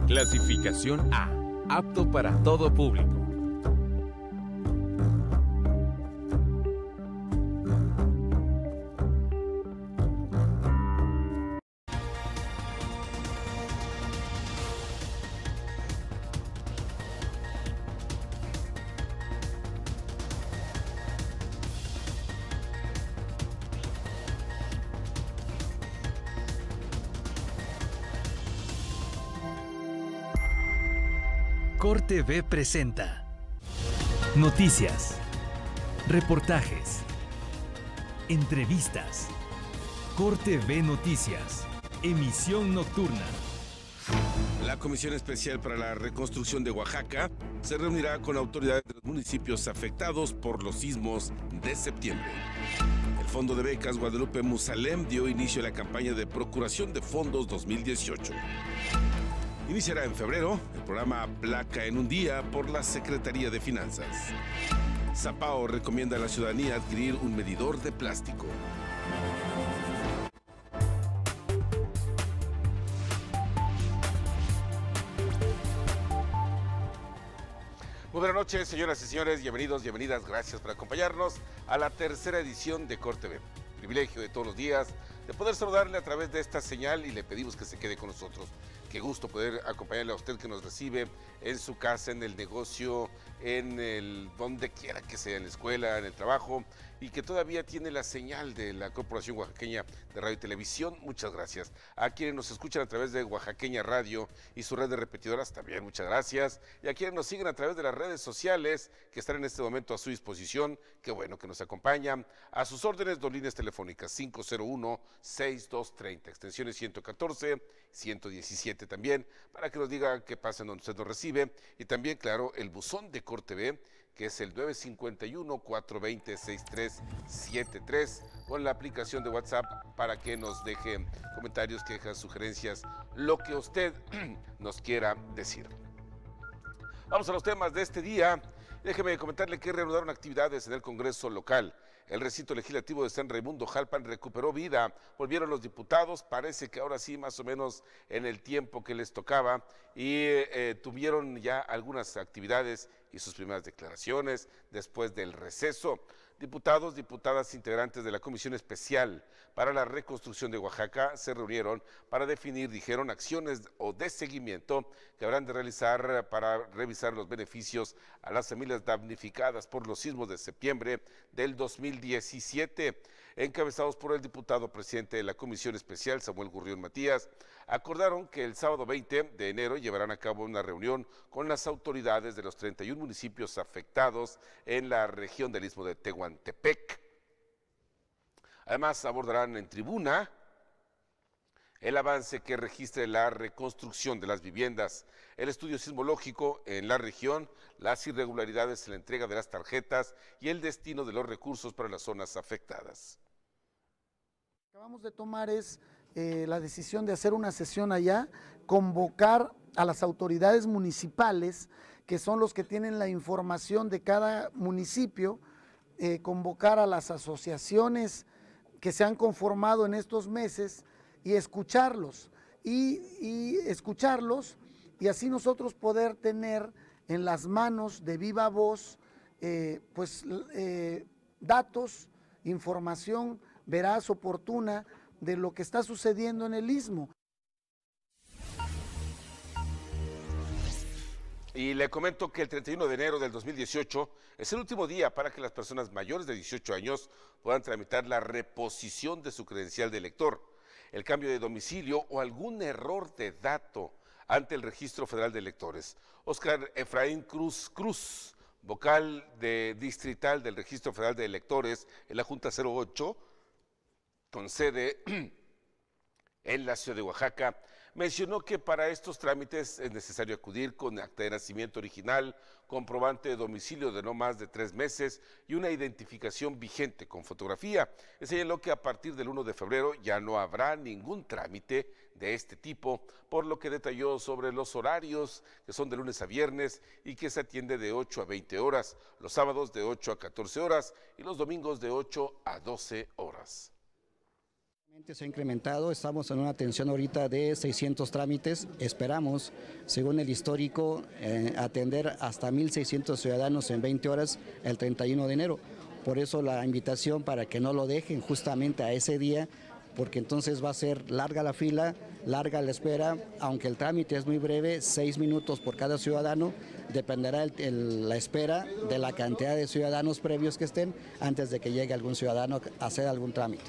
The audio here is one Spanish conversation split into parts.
Clasificación A, apto para todo público. Corte V presenta noticias, reportajes, entrevistas. Corte V Noticias, emisión nocturna. La Comisión Especial para la Reconstrucción de Oaxaca se reunirá con autoridades de los municipios afectados por los sismos de septiembre. El Fondo de Becas Guadalupe Musalem dio inicio a la campaña de procuración de fondos 2018. Iniciará en febrero el programa Placa en un Día por la Secretaría de Finanzas. Zapao recomienda a la ciudadanía adquirir un medidor de plástico. Muy buenas noches, señoras y señores, bienvenidos, bienvenidas, gracias por acompañarnos a la tercera edición de Corte V. Privilegio de todos los días de poder saludarle a través de esta señal y le pedimos que se quede con nosotros. Qué gusto poder acompañarle a usted que nos recibe en su casa, en el negocio, en el donde quiera que sea, en la escuela, en el trabajo, y que todavía tiene la señal de la Corporación Oaxaqueña de Radio y Televisión. Muchas gracias. A quienes nos escuchan a través de Oaxaqueña Radio y su red de repetidoras, también muchas gracias. Y a quienes nos siguen a través de las redes sociales que están en este momento a su disposición, qué bueno que nos acompañan. A sus órdenes, dos líneas telefónicas, 501-6230, extensiones 114, 117 también, para que nos diga qué pasa en donde usted nos recibe. Y también, claro, el buzón de Corte V, que es el 951-420-6373, o en la aplicación de WhatsApp para que nos deje comentarios, quejas, sugerencias, lo que usted nos quiera decir. Vamos a los temas de este día. Déjeme comentarle que reanudaron actividades en el Congreso local. El recinto legislativo de San Raimundo Jalpan recuperó vida, volvieron los diputados, parece que ahora sí más o menos en el tiempo que les tocaba, y tuvieron ya algunas actividades y sus primeras declaraciones después del receso. Diputados, diputadas integrantes de la Comisión Especial para la Reconstrucción de Oaxaca se reunieron para definir, dijeron, acciones o de seguimiento que habrán de realizar para revisar los beneficios a las familias damnificadas por los sismos de septiembre del 2017. Encabezados por el diputado presidente de la Comisión Especial, Samuel Gurrión Matías, acordaron que el sábado 20 de enero llevarán a cabo una reunión con las autoridades de los 31 municipios afectados en la región del Istmo de Tehuantepec. Además, abordarán en tribuna el avance que registre la reconstrucción de las viviendas, el estudio sismológico en la región, las irregularidades en la entrega de las tarjetas y el destino de los recursos para las zonas afectadas. Lo que acabamos de tomar es la decisión de hacer una sesión allá, convocar a las autoridades municipales, que son los que tienen la información de cada municipio, convocar a las asociaciones que se han conformado en estos meses y escucharlos, y así nosotros poder tener en las manos de viva voz datos, información veraz, oportuna de lo que está sucediendo en el Istmo. Y le comento que el 31 de enero del 2018 es el último día para que las personas mayores de 18 años puedan tramitar la reposición de su credencial de elector, el cambio de domicilio o algún error de dato ante el Registro Federal de Electores. Óscar Efraín Cruz, vocal distrital del Registro Federal de Electores en la Junta 08, con sede en la ciudad de Oaxaca, mencionó que para estos trámites es necesario acudir con acta de nacimiento original, comprobante de domicilio de no más de 3 meses y una identificación vigente con fotografía. Señaló que a partir del 1 de febrero ya no habrá ningún trámite de este tipo, por lo que detalló sobre los horarios, que son de lunes a viernes y que se atiende de 8 a 20 horas, los sábados de 8 a 14 horas y los domingos de 8 a 12 horas. Se ha incrementado, estamos en una atención ahorita de 600 trámites, esperamos, según el histórico, atender hasta 1.600 ciudadanos en 20 horas el 31 de enero. Por eso la invitación para que no lo dejen justamente a ese día, porque entonces va a ser larga la fila, larga la espera, aunque el trámite es muy breve, 6 minutos por cada ciudadano, dependerá la espera de la cantidad de ciudadanos previos que estén antes de que llegue algún ciudadano a hacer algún trámite.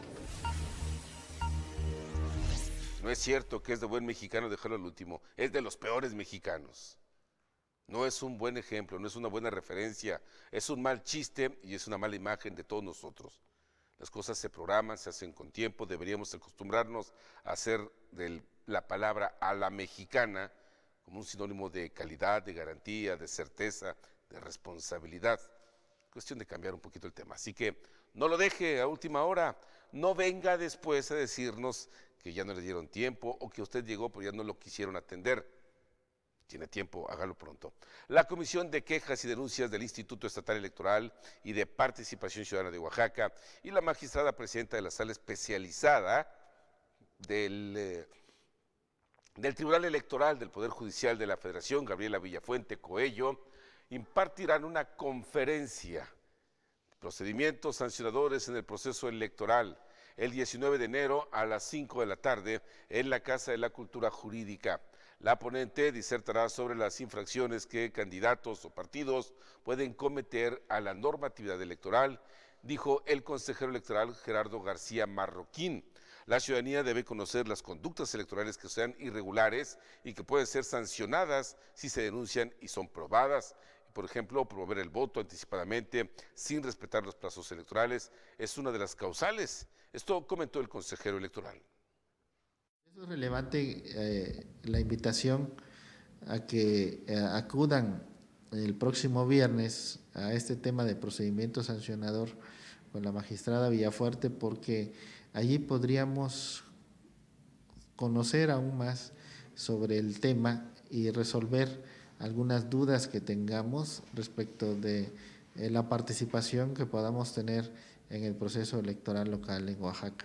No es cierto que es de buen mexicano dejarlo al último, es de los peores mexicanos. No es un buen ejemplo, no es una buena referencia, es un mal chiste y es una mala imagen de todos nosotros. Las cosas se programan, se hacen con tiempo, deberíamos acostumbrarnos a hacer de la palabra a la mexicana como un sinónimo de calidad, de garantía, de certeza, de responsabilidad. Cuestión de cambiar un poquito el tema. Así que no lo deje a última hora, no venga después a decirnos que ya no le dieron tiempo o que usted llegó pero ya no lo quisieron atender. Tiene tiempo, hágalo pronto. La Comisión de Quejas y Denuncias del Instituto Estatal Electoral y de Participación Ciudadana de Oaxaca y la magistrada presidenta de la sala especializada del Tribunal Electoral del Poder Judicial de la Federación, Gabriela Villafuente Coello, impartirán una conferencia, procedimientos sancionadores en el proceso electoral, el 19 de enero a las 5 de la tarde en la Casa de la Cultura Jurídica. La ponente disertará sobre las infracciones que candidatos o partidos pueden cometer a la normatividad electoral, dijo el consejero electoral Gerardo García Marroquín. La ciudadanía debe conocer las conductas electorales que sean irregulares y que pueden ser sancionadas si se denuncian y son probadas. Por ejemplo, promover el voto anticipadamente sin respetar los plazos electorales es una de las causales. Esto comentó el consejero electoral. Es relevante la invitación a que acudan el próximo viernes a este tema de procedimiento sancionador con la magistrada Villafuerte, porque allí podríamos conocer aún más sobre el tema y resolver algunas dudas que tengamos respecto de la participación que podamos tener en el proceso electoral local en Oaxaca.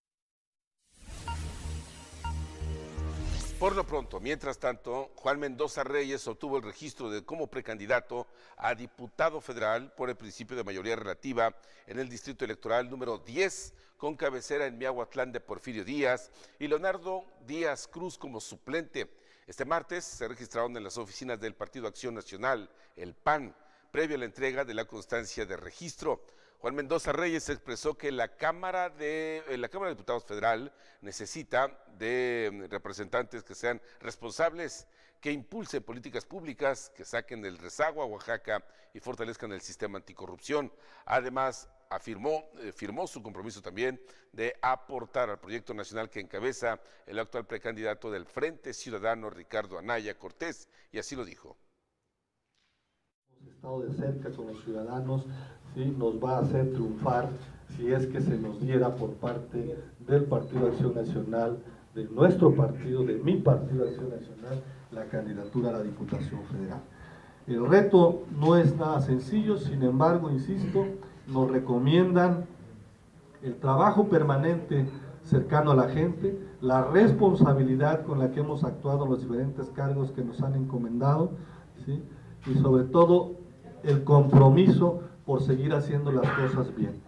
Por lo pronto, mientras tanto, Juan Mendoza Reyes obtuvo el registro como precandidato a diputado federal por el principio de mayoría relativa en el distrito electoral número 10, con cabecera en Miahuatlán de Porfirio Díaz y Leonardo Díaz Cruz como suplente. Este martes se registraron en las oficinas del Partido Acción Nacional, el PAN, previo a la entrega de la constancia de registro. Juan Mendoza Reyes expresó que la Cámara de Diputados Federal necesita de representantes que sean responsables, que impulsen políticas públicas, que saquen del rezago a Oaxaca y fortalezcan el sistema anticorrupción. Además, firmó su compromiso también de aportar al proyecto nacional que encabeza el actual precandidato del Frente Ciudadano, Ricardo Anaya Cortés, y así lo dijo. Hemos estado de cerca con los ciudadanos, ¿sí? Nos va a hacer triunfar si es que se nos diera por parte del Partido Acción Nacional, de nuestro partido, de mi Partido Acción Nacional, la candidatura a la Diputación Federal. El reto no es nada sencillo, sin embargo, insisto, nos recomiendan el trabajo permanente cercano a la gente, la responsabilidad con la que hemos actuado en los diferentes cargos que nos han encomendado, ¿sí? Y sobre todo el compromiso por seguir haciendo las cosas bien.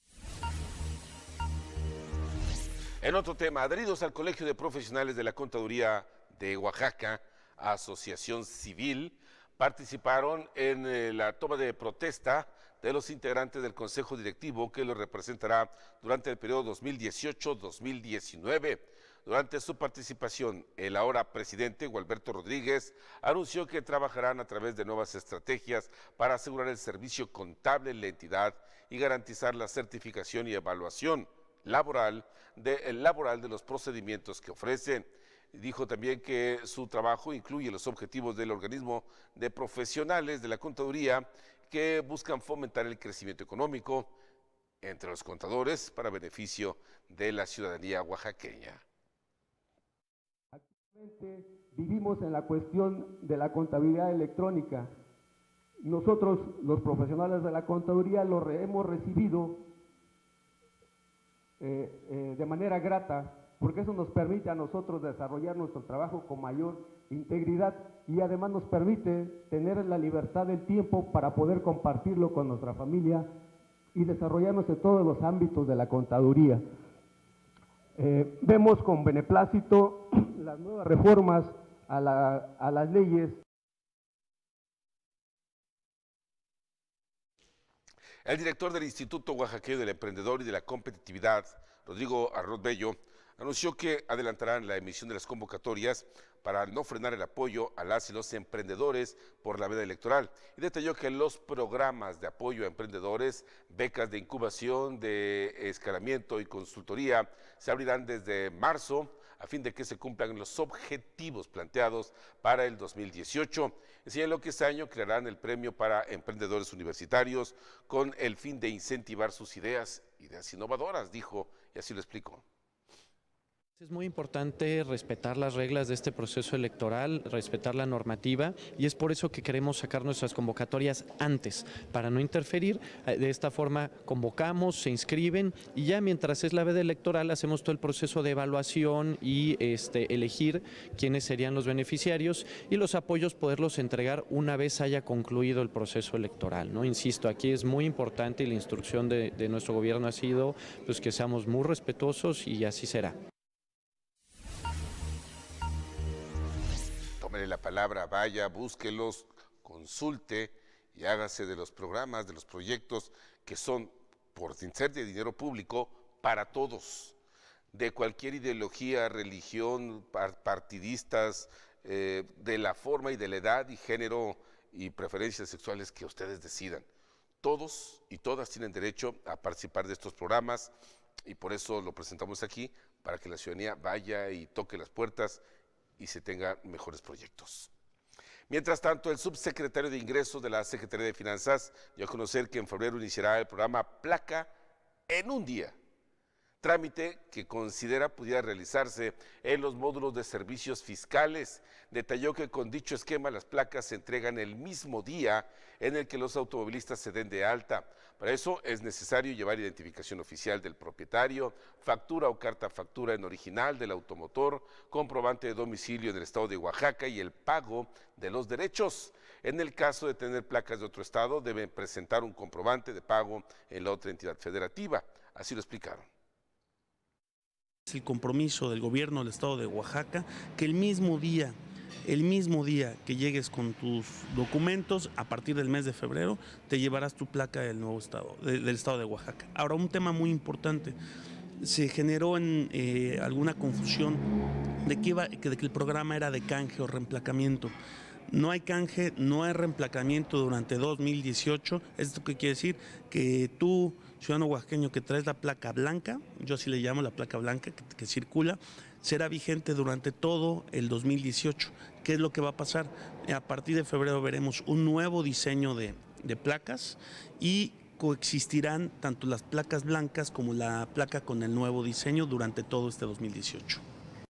En otro tema, adheridos al Colegio de Profesionales de la Contaduría de Oaxaca, Asociación Civil, participaron en la toma de protesta de los integrantes del Consejo Directivo que los representará durante el periodo 2018-2019. Durante su participación, el ahora presidente Gualberto Rodríguez anunció que trabajarán a través de nuevas estrategias para asegurar el servicio contable en la entidad y garantizar la certificación y evaluación laboral de los procedimientos que ofrecen. Dijo también que su trabajo incluye los objetivos del organismo de profesionales de la contaduría que buscan fomentar el crecimiento económico entre los contadores para beneficio de la ciudadanía oaxaqueña. Actualmente vivimos en la cuestión de la contabilidad electrónica. Nosotros, los profesionales de la contaduría, hemos recibido de manera grata, porque eso nos permite a nosotros desarrollar nuestro trabajo con mayor integridad y además nos permite tener la libertad del tiempo para poder compartirlo con nuestra familia y desarrollarnos en todos los ámbitos de la contaduría. Vemos con beneplácito las nuevas reformas a las leyes. El director del Instituto Oaxaqueño del Emprendedor y de la Competitividad, Rodrigo Arroz Bello, anunció que adelantarán la emisión de las convocatorias para no frenar el apoyo a las y los emprendedores por la veda electoral y detalló que los programas de apoyo a emprendedores, becas de incubación, de escalamiento y consultoría se abrirán desde marzo a fin de que se cumplan los objetivos planteados para el 2018. Señaló que este año crearán el premio para emprendedores universitarios con el fin de incentivar sus ideas innovadoras, dijo, y así lo explicó. Es muy importante respetar las reglas de este proceso electoral, respetar la normativa y es por eso que queremos sacar nuestras convocatorias antes, para no interferir. De esta forma convocamos, se inscriben y ya mientras es la veda electoral hacemos todo el proceso de evaluación y elegir quiénes serían los beneficiarios y los apoyos poderlos entregar una vez haya concluido el proceso electoral, ¿no? Insisto, aquí es muy importante y la instrucción de nuestro gobierno ha sido pues, que seamos muy respetuosos y así será. Tómele la palabra, vaya, búsquelos, consulte y hágase de los programas, de los proyectos que son, por ser de dinero público, para todos, de cualquier ideología, religión, partidistas, de la forma y de la edad y género y preferencias sexuales que ustedes decidan. Todos y todas tienen derecho a participar de estos programas y por eso lo presentamos aquí, para que la ciudadanía vaya y toque las puertas y se tengan mejores proyectos. Mientras tanto, el subsecretario de Ingresos de la Secretaría de Finanzas dio a conocer que en febrero iniciará el programa Placa en un día, trámite que considera pudiera realizarse en los módulos de servicios fiscales. Detalló que con dicho esquema las placas se entregan el mismo día en el que los automovilistas se den de alta. Para eso es necesario llevar identificación oficial del propietario, factura o carta factura en original del automotor, comprobante de domicilio en el estado de Oaxaca y el pago de los derechos. En el caso de tener placas de otro estado, deben presentar un comprobante de pago en la otra entidad federativa. Así lo explicaron. Es el compromiso del gobierno del estado de Oaxaca que el mismo día que llegues con tus documentos, a partir del mes de febrero, te llevarás tu placa del nuevo estado, del estado de Oaxaca. Ahora, un tema muy importante, se generó alguna confusión de que el programa era de canje o reemplacamiento. No hay canje, no hay reemplacamiento durante 2018. ¿Esto qué quiere decir? Que tú, ciudadano oaxaqueño que traes la placa blanca, yo así le llamo la placa blanca que circula, será vigente durante todo el 2018. ¿Qué es lo que va a pasar? A partir de febrero veremos un nuevo diseño de placas y coexistirán tanto las placas blancas como la placa con el nuevo diseño durante todo este 2018.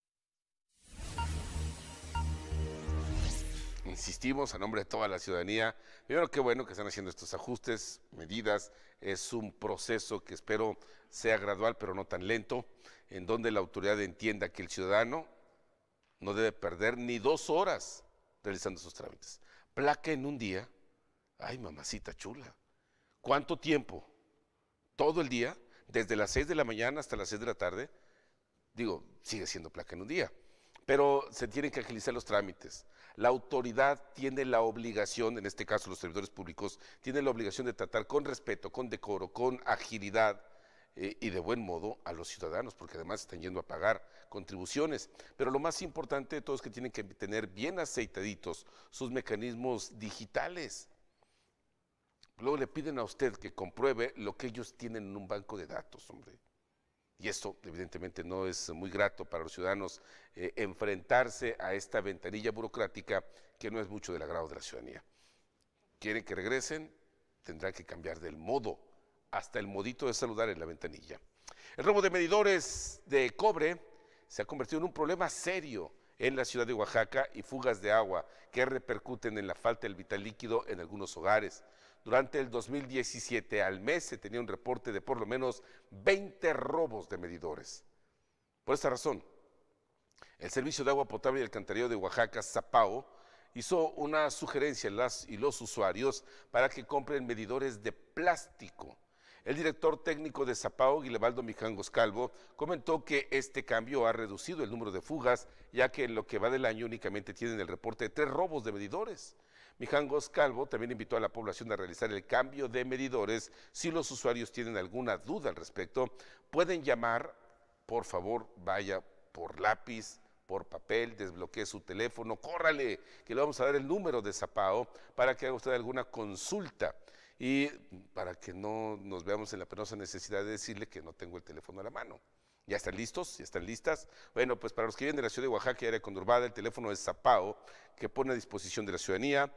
Insistimos a nombre de toda la ciudadanía, primero qué bueno que están haciendo estos ajustes, medidas, es un proceso que espero sea gradual pero no tan lento, en donde la autoridad entienda que el ciudadano no debe perder ni 2 horas realizando esos trámites. Placa en un día, ay mamacita chula, ¿cuánto tiempo? Todo el día, desde las 6 de la mañana hasta las 6 de la tarde, digo, sigue siendo placa en un día, pero se tienen que agilizar los trámites. La autoridad tiene la obligación, en este caso los servidores públicos, tienen la obligación de tratar con respeto, con decoro, con agilidad y de buen modo a los ciudadanos, porque además están yendo a pagar contribuciones. Pero lo más importante de todo es que tienen que tener bien aceitaditos sus mecanismos digitales. Luego le piden a usted que compruebe lo que ellos tienen en un banco de datos, hombre. Y esto evidentemente no es muy grato para los ciudadanos enfrentarse a esta ventanilla burocrática que no es mucho del agrado de la ciudadanía. ¿Quieren que regresen? Tendrán que cambiar del modo, hasta el modito de saludar en la ventanilla. El robo de medidores de cobre se ha convertido en un problema serio en la ciudad de Oaxaca y fugas de agua que repercuten en la falta del vital líquido en algunos hogares. Durante el 2017 al mes se tenía un reporte de por lo menos 20 robos de medidores. Por esta razón, el Servicio de Agua Potable y Alcantarillado de Oaxaca, SAPAO, hizo una sugerencia a las y los usuarios para que compren medidores de plástico. El director técnico de SAPAO, Guilebaldo Mijangos Calvo, comentó que este cambio ha reducido el número de fugas, ya que en lo que va del año únicamente tienen el reporte de 3 robos de medidores. Mijangos Calvo también invitó a la población a realizar el cambio de medidores. Si los usuarios tienen alguna duda al respecto, pueden llamar, por favor, vaya por lápiz, por papel, desbloquee su teléfono, córrale, que le vamos a dar el número de SAPAO para que haga usted alguna consulta y para que no nos veamos en la penosa necesidad de decirle que no tengo el teléfono a la mano. ¿Ya están listos? ¿Ya están listas? Bueno, pues para los que viven de la ciudad de Oaxaca y área conurbada, el teléfono es SAPAO, que pone a disposición de la ciudadanía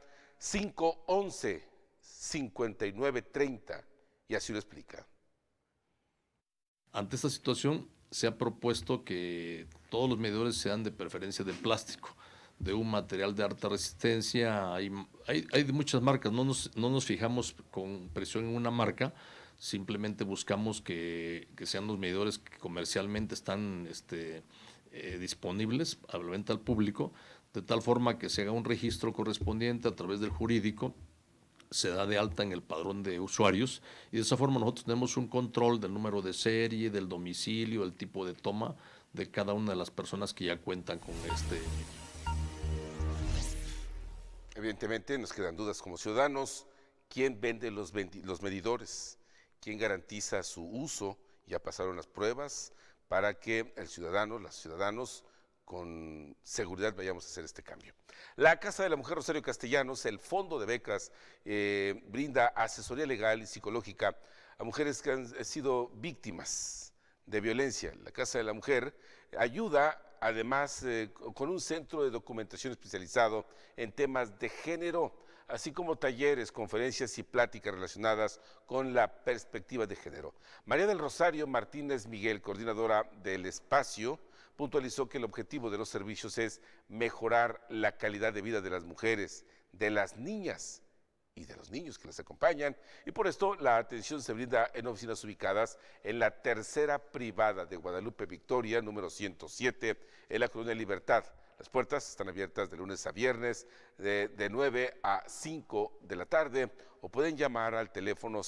511-5930, y así lo explica. Ante esta situación, se ha propuesto que todos los medidores sean de preferencia de plástico, de un material de alta resistencia. Hay de muchas marcas, no nos fijamos con presión en una marca, simplemente buscamos que sean los medidores que comercialmente están disponibles a la venta al público, de tal forma que se haga un registro correspondiente a través del jurídico, se da de alta en el padrón de usuarios y de esa forma nosotros tenemos un control del número de serie, del domicilio, el tipo de toma de cada una de las personas que ya cuentan con este. Evidentemente nos quedan dudas como ciudadanos. ¿Quién vende los medidores? ¿Quién garantiza su uso? Ya pasaron las pruebas para que el ciudadano, los ciudadanos, con seguridad vayamos a hacer este cambio. La Casa de la Mujer Rosario Castellanos, el Fondo de Becas, brinda asesoría legal y psicológica a mujeres que han sido víctimas de violencia. La Casa de la Mujer ayuda además con un centro de documentación especializado en temas de género, así como talleres, conferencias y pláticas relacionadas con la perspectiva de género. María del Rosario Martínez Miguel, coordinadora del espacio, puntualizó que el objetivo de los servicios es mejorar la calidad de vida de las mujeres, de las niñas y de los niños que las acompañan, y por esto la atención se brinda en oficinas ubicadas en la tercera privada de Guadalupe Victoria, número 107, en la Colonia Libertad. Las puertas están abiertas de lunes a viernes de 9 a 5 de la tarde, o pueden llamar al teléfono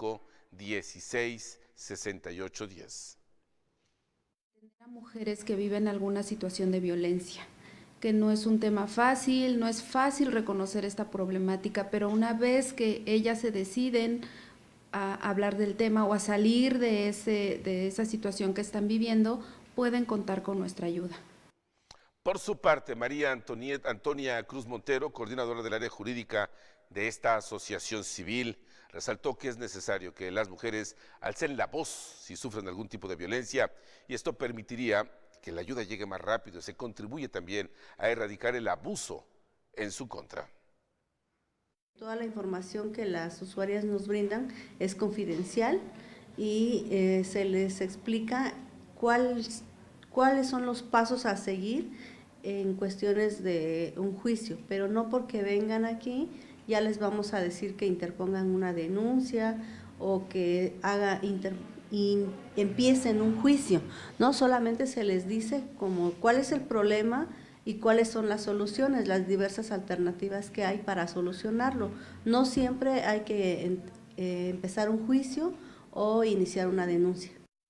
516-6810. A mujeres que viven alguna situación de violencia, que no es un tema fácil, no es fácil reconocer esta problemática, pero una vez que ellas se deciden a hablar del tema o a salir de esa situación que están viviendo, pueden contar con nuestra ayuda. Por su parte, María Antonia Cruz Montero, coordinadora del área jurídica de esta asociación civil, resaltó que es necesario que las mujeres alcen la voz si sufren algún tipo de violencia, y esto permitiría que la ayuda llegue más rápido. Se contribuye también a erradicar el abuso en su contra. Toda la información que las usuarias nos brindan es confidencial y se les explica cuáles son los pasos a seguir en cuestiones de un juicio, pero no porque vengan aquí ya les vamos a decir que interpongan una denuncia o que empiecen un juicio, no solamente se les dice como cuál es el problema y cuáles son las soluciones, las diversas alternativas que hay para solucionarlo. No siempre hay que empezar un juicio o iniciar una denuncia.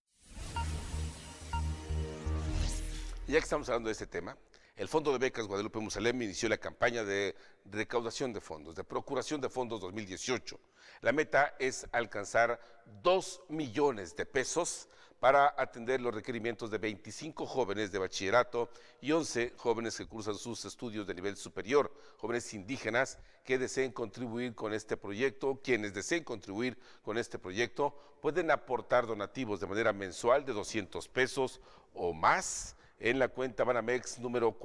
Ya que estamos hablando de este tema, el Fondo de Becas Guadalupe Musalem inició la campaña de recaudación de fondos, de procuración de fondos 2018. La meta es alcanzar 2 millones de pesos para atender los requerimientos de 25 jóvenes de bachillerato y 11 jóvenes que cursan sus estudios de nivel superior, jóvenes indígenas que deseen contribuir con este proyecto. Quienes deseen contribuir con este proyecto pueden aportar donativos de manera mensual de 200 pesos o más en la cuenta Banamex número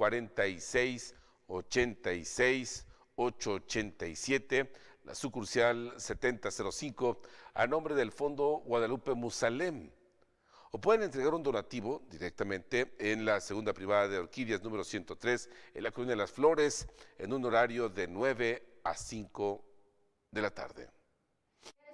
4686887, la sucursal 7005, a nombre del Fondo Guadalupe Musalem. O pueden entregar un donativo directamente en la segunda privada de Orquídeas número 103, en la Colonia de las Flores, en un horario de 9 a 5 de la tarde.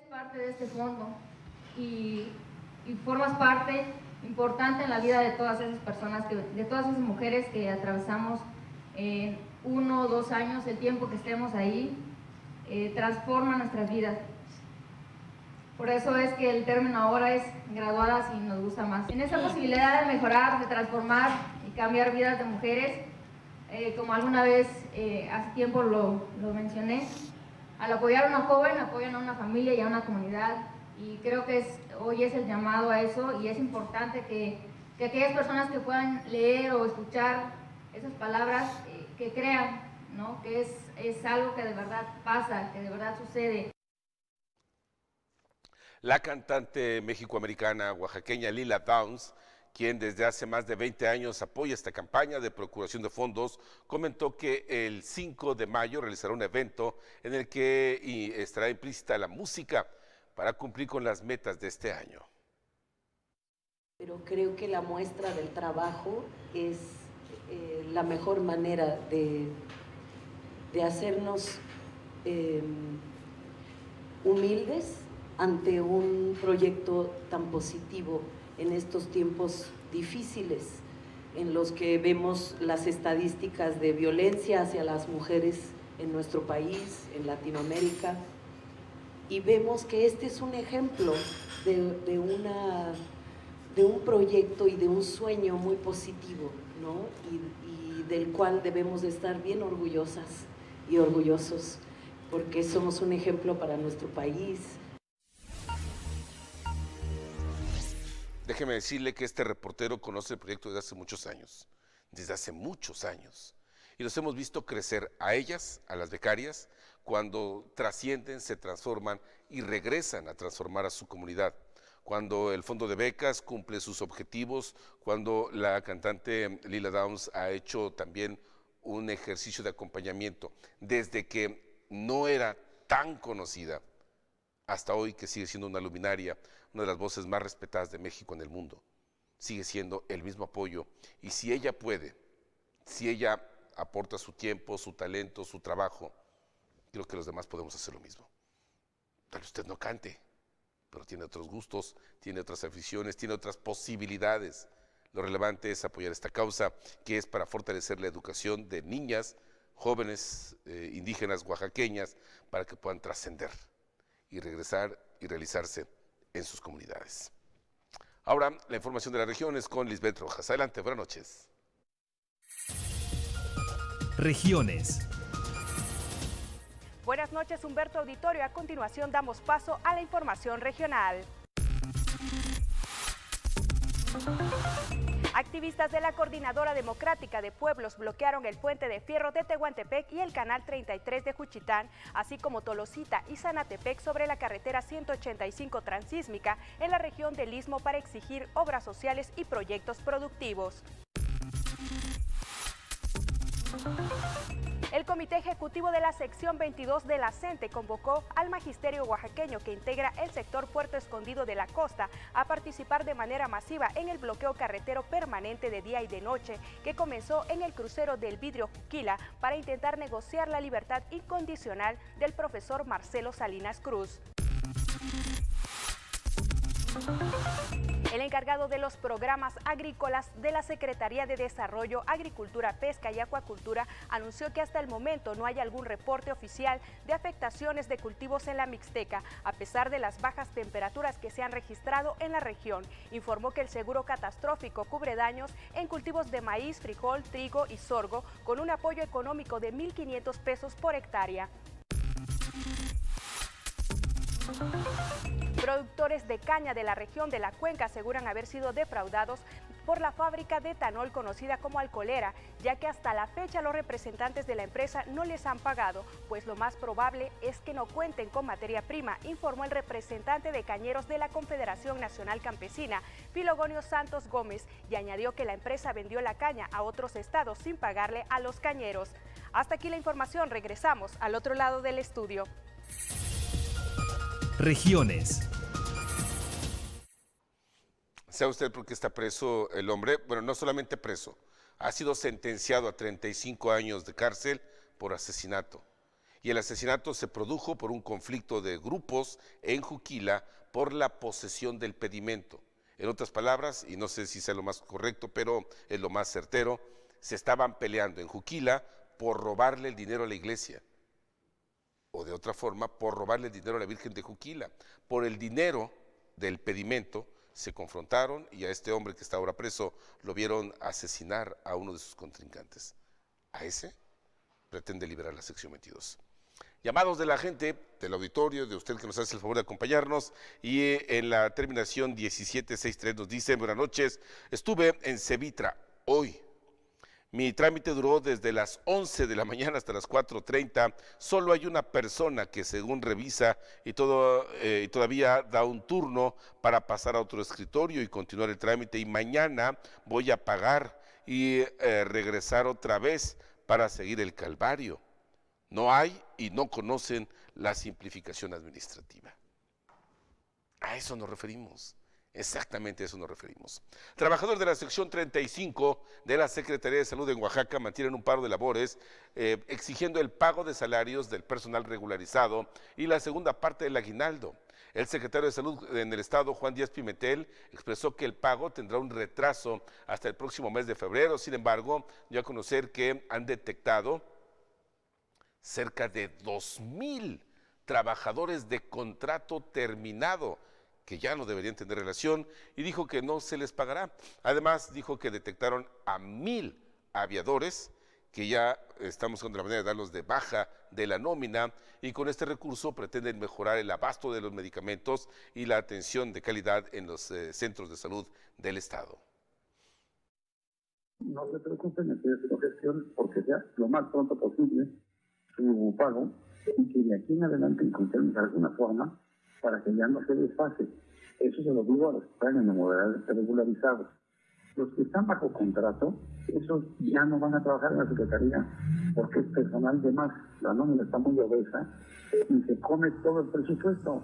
Parte de este fondo y formas parte importante en la vida de todas esas personas, de todas esas mujeres que atravesamos en 1 o 2 años, el tiempo que estemos ahí, transforma nuestras vidas. Por eso es que el término ahora es graduadas y nos gusta más. En esa posibilidad de mejorar, de transformar y cambiar vidas de mujeres, como alguna vez hace tiempo lo mencioné, al apoyar a una joven, apoyan a una familia y a una comunidad, y creo que hoy es el llamado a eso, y es importante que aquellas personas que puedan leer o escuchar esas palabras, que crean, ¿no?, que es algo que de verdad pasa, que de verdad sucede. La cantante mexicoamericana oaxaqueña Lila Downs, quien desde hace más de 20 años apoya esta campaña de procuración de fondos, comentó que el 5 de mayo realizará un evento en el que estará implícita la música para cumplir con las metas de este año. Pero creo que la muestra del trabajo es la mejor manera de hacernos humildes ante un proyecto tan positivo en estos tiempos difíciles en los que vemos las estadísticas de violencia hacia las mujeres en nuestro país, en Latinoamérica, y vemos que este es un ejemplo de un proyecto y de un sueño muy positivo, ¿no? Y del cual debemos de estar bien orgullosas y orgullosos, porque somos un ejemplo para nuestro país. Déjeme decirle que este reportero conoce el proyecto desde hace muchos años, y los hemos visto crecer a ellas, a las becarias, cuando trascienden, se transforman y regresan a transformar a su comunidad, cuando el fondo de becas cumple sus objetivos, cuando la cantante Lila Downs ha hecho también un ejercicio de acompañamiento, desde que no era tan conocida hasta hoy, que sigue siendo una luminaria, una de las voces más respetadas de México en el mundo. Sigue siendo el mismo apoyo, y si ella puede, si ella aporta su tiempo, su talento, su trabajo, creo que los demás podemos hacer lo mismo. Tal vez usted no cante, pero tiene otros gustos, tiene otras aficiones, tiene otras posibilidades. Lo relevante es apoyar esta causa, que es para fortalecer la educación de niñas, jóvenes indígenas oaxaqueñas, para que puedan trascender y regresar y realizarse en sus comunidades. Ahora, la información de las regiones con Lisbeth Rojas. Adelante, buenas noches. Regiones. Buenas noches, Humberto Auditorio. A continuación damos paso a la información regional. Activistas de la Coordinadora Democrática de Pueblos bloquearon el puente de fierro de Tehuantepec y el canal 33 de Juchitán, así como Tolosita y Zanatepec sobre la carretera 185 transísmica en la región del Istmo para exigir obras sociales y proyectos productivos. El Comité Ejecutivo de la Sección 22 de la CENTE convocó al magisterio oaxaqueño que integra el sector Puerto Escondido de la Costa a participar de manera masiva en el bloqueo carretero permanente de día y de noche que comenzó en el crucero del Vidrio Juquila para intentar negociar la libertad incondicional del profesor Marcelo Salinas Cruz. El encargado de los programas agrícolas de la Secretaría de Desarrollo, Agricultura, Pesca y Acuacultura anunció que hasta el momento no hay algún reporte oficial de afectaciones de cultivos en la Mixteca, a pesar de las bajas temperaturas que se han registrado en la región. Informó que el seguro catastrófico cubre daños en cultivos de maíz, frijol, trigo y sorgo, con un apoyo económico de 1.500 pesos por hectárea. Productores de caña de la región de la Cuenca aseguran haber sido defraudados por la fábrica de etanol conocida como Alcolera, ya que hasta la fecha los representantes de la empresa no les han pagado, pues lo más probable es que no cuenten con materia prima, informó el representante de cañeros de la Confederación Nacional Campesina, Filogonio Santos Gómez, y añadió que la empresa vendió la caña a otros estados sin pagarle a los cañeros. Hasta aquí la información, regresamos al otro lado del estudio. Regiones. ¿Sabe usted por qué está preso el hombre? Bueno, no solamente preso, ha sido sentenciado a 35 años de cárcel por asesinato. y el asesinato se produjo por un conflicto de grupos en Juquila por la posesión del pedimento. En otras palabras, y no sé si sea lo más correcto, pero es lo más certero, se estaban peleando en Juquila por robarle el dinero a la iglesia, o de otra forma, por robarle el dinero a la Virgen de Juquila. Por el dinero del pedimento se confrontaron y a este hombre que está ahora preso lo vieron asesinar a uno de sus contrincantes. A ese pretende liberar la sección 22. Llamados de la gente, del auditorio, de usted que nos hace el favor de acompañarnos, y en la terminación 1763 nos dice: buenas noches, estuve en Cevitra hoy. Mi trámite duró desde las 11 de la mañana hasta las 4:30. Solo hay una persona que según revisa y todavía da un turno para pasar a otro escritorio y continuar el trámite. Y mañana voy a pagar y regresar otra vez para seguir el calvario. No hay y no conocen la simplificación administrativa. A eso nos referimos. Exactamente a eso nos referimos. Trabajadores de la sección 35 de la Secretaría de Salud en Oaxaca mantienen un paro de labores exigiendo el pago de salarios del personal regularizado y la segunda parte del aguinaldo. El secretario de Salud en el estado, Juan Díaz Pimentel, expresó que el pago tendrá un retraso hasta el próximo mes de febrero. Sin embargo, dio a conocer que han detectado cerca de 2,000 trabajadores de contrato terminado que ya no deberían tener relación, y dijo que no se les pagará. Además, dijo que detectaron a 1,000 aviadores que ya están buscando la manera de darlos de baja de la nómina, y con este recurso pretenden mejorar el abasto de los medicamentos y la atención de calidad en los centros de salud del estado. No se preocupen, empiecen su gestión porque sea lo más pronto posible su pago, y que de aquí en adelante encontremos de alguna forma para que ya no se desfase. Eso se lo digo a los que están en la modalidad regularizados. Los que están bajo contrato, esos ya no van a trabajar en la Secretaría porque es personal de más. La nómina está muy obesa y se come todo el presupuesto.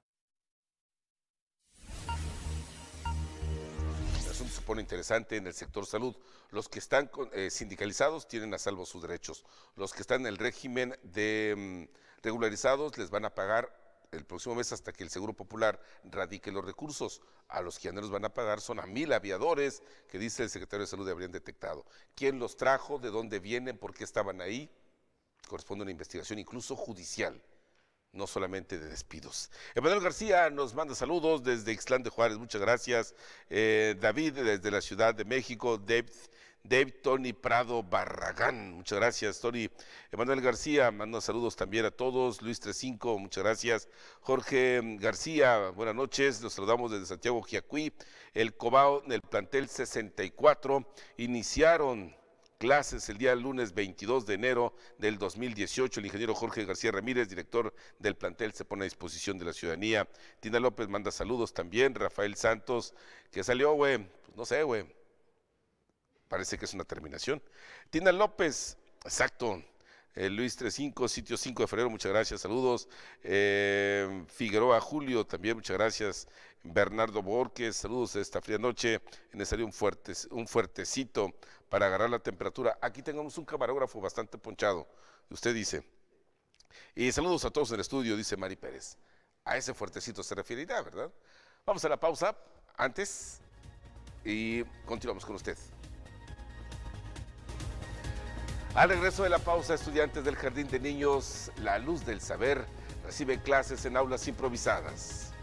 El asunto se pone interesante en el sector salud. Los que están sindicalizados tienen a salvo sus derechos. Los que están en el régimen de regularizados les van a pagar el próximo mes hasta que el Seguro Popular radique los recursos. A los que ya no los van a pagar son a 1,000 aviadores que dice el secretario de Salud habrían detectado. ¿Quién los trajo? ¿De dónde vienen? ¿Por qué estaban ahí? Corresponde a una investigación incluso judicial, no solamente de despidos. Emanuel García nos manda saludos desde Ixtlán de Juárez, muchas gracias. David desde la Ciudad de México, Dave Tony Prado Barragán, muchas gracias, Tony. Emanuel García manda saludos también a todos. Luis 35, muchas gracias. Jorge García, buenas noches, los saludamos desde Santiago Jiacuí. El Cobao, en el plantel 64, iniciaron clases el día lunes 22 de enero del 2018. El ingeniero Jorge García Ramírez, director del plantel, se pone a disposición de la ciudadanía. Tina López manda saludos también. Rafael Santos, que salió, güey, pues no sé, güey. Parece que es una terminación. Tina López, exacto. Luis 35, sitio 5 de febrero, muchas gracias, saludos. Figueroa Julio, también muchas gracias. Bernardo Borges, saludos esta fría noche. Necesario un fuertecito para agarrar la temperatura. Aquí tenemos un camarógrafo bastante ponchado, usted dice. Y saludos a todos en el estudio, dice Mari Pérez. A ese fuertecito se referirá, ¿verdad? Vamos a la pausa antes y continuamos con usted. Al regreso de la pausa, estudiantes del Jardín de Niños La Luz del Saber reciben clases en aulas improvisadas.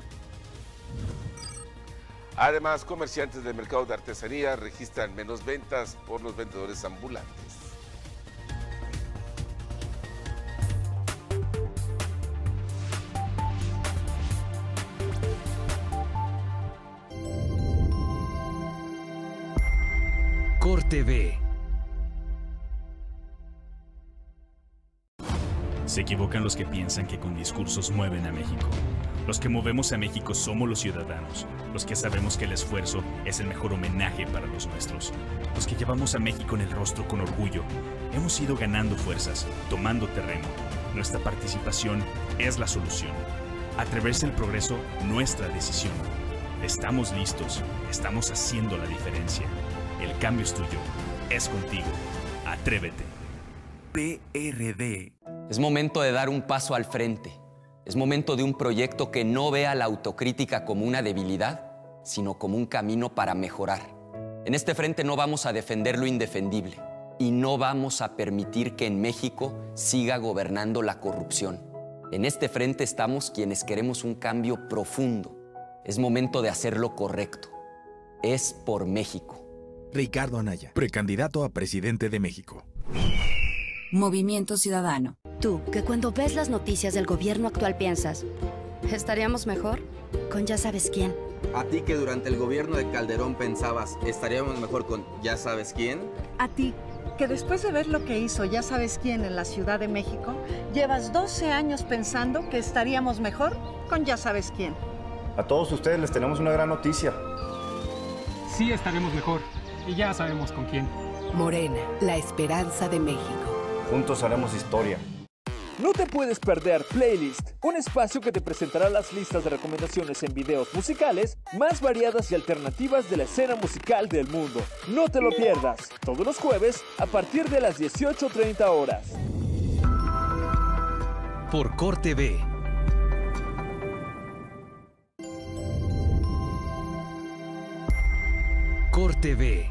Además, comerciantes del mercado de artesanía registran menos ventas por los vendedores ambulantes. Corte B. Se equivocan los que piensan que con discursos mueven a México. Los que movemos a México somos los ciudadanos, los que sabemos que el esfuerzo es el mejor homenaje para los nuestros, los que llevamos a México en el rostro con orgullo. Hemos ido ganando fuerzas, tomando terreno. Nuestra participación es la solución. Atreverse al progreso, nuestra decisión. Estamos listos, estamos haciendo la diferencia. El cambio es tuyo, es contigo. Atrévete. PRD. Es momento de dar un paso al frente. Es momento de un proyecto que no vea la autocrítica como una debilidad, sino como un camino para mejorar. En este frente no vamos a defender lo indefendible y no vamos a permitir que en México siga gobernando la corrupción. En este frente estamos quienes queremos un cambio profundo. Es momento de hacer lo correcto. Es por México. Ricardo Anaya, precandidato a presidente de México. Movimiento Ciudadano. Tú, que cuando ves las noticias del gobierno actual piensas, ¿estaríamos mejor con ya sabes quién? A ti que durante el gobierno de Calderón pensabas, ¿estaríamos mejor con ya sabes quién? A ti, que después de ver lo que hizo ya sabes quién en la Ciudad de México, llevas 12 años pensando que estaríamos mejor con ya sabes quién. A todos ustedes les tenemos una gran noticia. Sí estaremos mejor, y ya sabemos con quién. Morena, la esperanza de México. Juntos haremos historia. No te puedes perder Playlist, un espacio que te presentará las listas de recomendaciones en videos musicales más variadas y alternativas de la escena musical del mundo. No te lo pierdas, todos los jueves a partir de las 18:30 horas. Por CorTV. CorTV.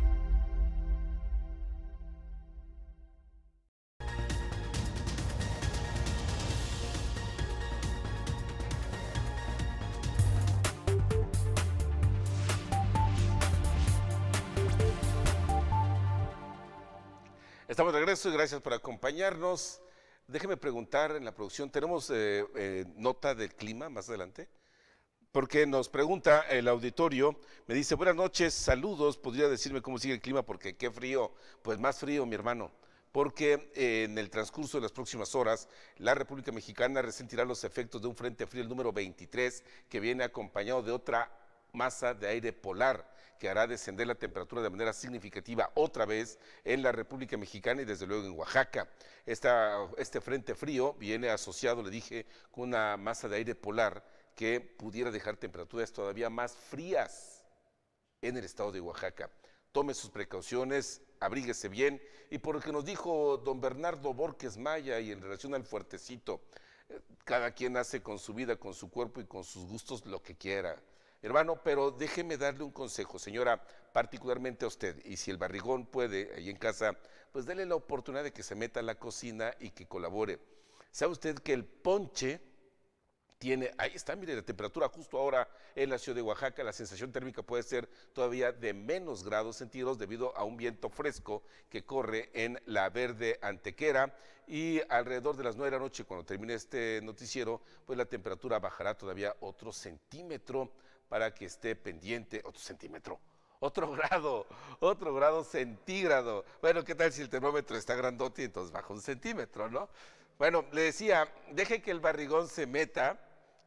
Estamos de regreso y gracias por acompañarnos. Déjeme preguntar, en la producción, ¿tenemos nota del clima más adelante? Porque nos pregunta el auditorio, me dice, buenas noches, saludos, ¿podría decirme cómo sigue el clima? Porque qué frío, pues más frío, mi hermano. Porque en el transcurso de las próximas horas, la República Mexicana resentirá los efectos de un frente frío, el número 23, que viene acompañado de otra masa de aire polar, que hará descender la temperatura de manera significativa otra vez en la República Mexicana y desde luego en Oaxaca. Este frente frío viene asociado, le dije, con una masa de aire polar que pudiera dejar temperaturas todavía más frías en el estado de Oaxaca. Tome sus precauciones, abríguese bien, y por lo que nos dijo don Bernardo Borges Maya y en relación al fuertecito, cada quien hace con su vida, con su cuerpo y con sus gustos lo que quiera. Hermano, pero déjeme darle un consejo, señora, particularmente a usted, y si el barrigón puede, ahí en casa, pues dele la oportunidad de que se meta a la cocina y que colabore. ¿Sabe usted que el ponche tiene, ahí está, mire, la temperatura justo ahora en la ciudad de Oaxaca, la sensación térmica puede ser todavía de menos grados centígrados debido a un viento fresco que corre en la Verde Antequera, y alrededor de las 9 de la noche, cuando termine este noticiero, pues la temperatura bajará todavía otro centímetro, para que esté pendiente, otro centímetro, otro grado centígrado. Bueno, ¿qué tal si el termómetro está grandote y entonces baja un centímetro, no? Bueno, le decía, deje que el barrigón se meta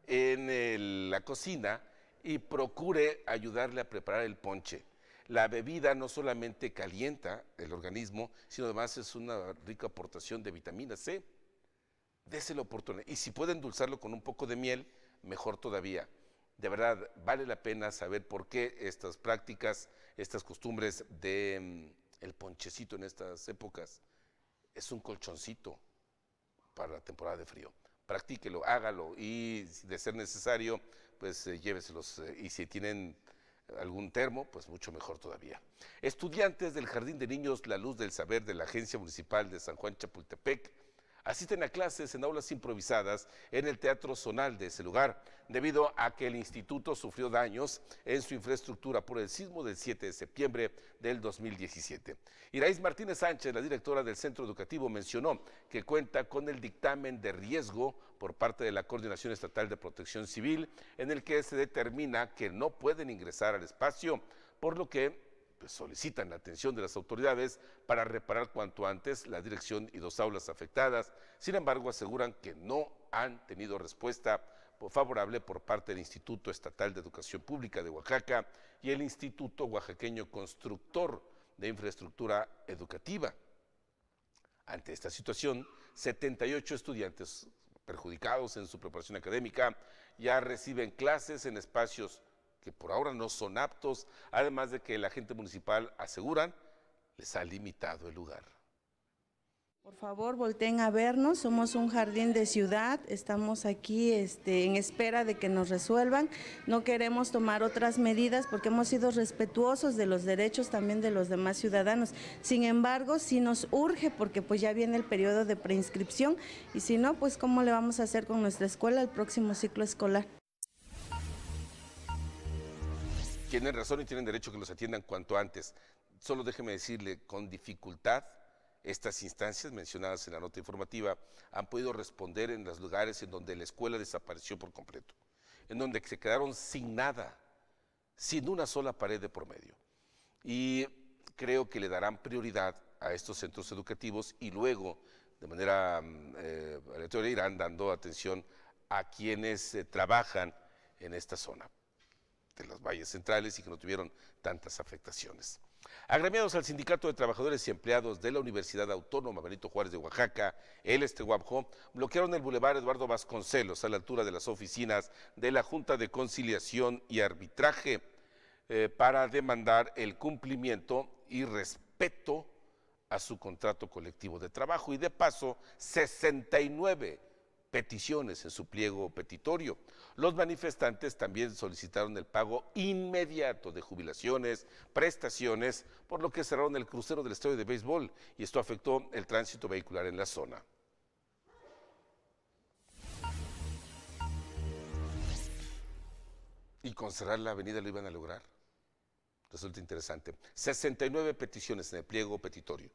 en la cocina y procure ayudarle a preparar el ponche. La bebida no solamente calienta el organismo, sino además es una rica aportación de vitamina C. Dese la oportunidad. Y si puede endulzarlo con un poco de miel, mejor todavía. De verdad, vale la pena saber por qué estas prácticas, estas costumbres de el ponchecito en estas épocas es un colchoncito para la temporada de frío. Practíquelo, hágalo y de ser necesario, pues lléveselos. Y si tienen algún termo, pues mucho mejor todavía. Estudiantes del Jardín de Niños La Luz del Saber de la Agencia Municipal de San Juan Chapultepec asisten a clases en aulas improvisadas en el Teatro Zonal de ese lugar, debido a que el instituto sufrió daños en su infraestructura por el sismo del 7 de septiembre del 2017. Iraíz Martínez Sánchez, la directora del centro educativo, mencionó que cuenta con el dictamen de riesgo por parte de la Coordinación Estatal de Protección Civil, en el que se determina que no pueden ingresar al espacio, por lo que pues solicitan la atención de las autoridades para reparar cuanto antes la dirección y 2 aulas afectadas. Sin embargo, aseguran que no han tenido respuesta favorable por parte del Instituto Estatal de Educación Pública de Oaxaca y el Instituto Oaxaqueño Constructor de Infraestructura Educativa. Ante esta situación, 78 estudiantes perjudicados en su preparación académica ya reciben clases en espacios que por ahora no son aptos, además de que el agente municipal, aseguran, les ha limitado el lugar. Por favor, volteen a vernos, somos un jardín de ciudad, estamos aquí en espera de que nos resuelvan, no queremos tomar otras medidas porque hemos sido respetuosos de los derechos también de los demás ciudadanos. Sin embargo, sí nos urge porque pues ya viene el periodo de preinscripción y si no, pues ¿cómo le vamos a hacer con nuestra escuela el próximo ciclo escolar? Tienen razón y tienen derecho que los atiendan cuanto antes. Solo déjeme decirle, con dificultad, estas instancias mencionadas en la nota informativa han podido responder en los lugares en donde la escuela desapareció por completo, en donde se quedaron sin nada, sin una sola pared de por medio. Y creo que le darán prioridad a estos centros educativos y luego, de manera aleatoria, irán dando atención a quienes trabajan en esta zona de los valles centrales y que no tuvieron tantas afectaciones. Agremiados al Sindicato de Trabajadores y Empleados de la Universidad Autónoma Benito Juárez de Oaxaca, el Estehuapjo, bloquearon el Boulevard Eduardo Vasconcelos a la altura de las oficinas de la Junta de Conciliación y Arbitraje para demandar el cumplimiento y respeto a su contrato colectivo de trabajo y de paso 69 peticiones en su pliego petitorio. Los manifestantes también solicitaron el pago inmediato de jubilaciones, prestaciones, por lo que cerraron el crucero del estadio de béisbol y esto afectó el tránsito vehicular en la zona. Y con cerrar la avenida lo iban a lograr. Resulta interesante. 69 peticiones en el pliego petitorio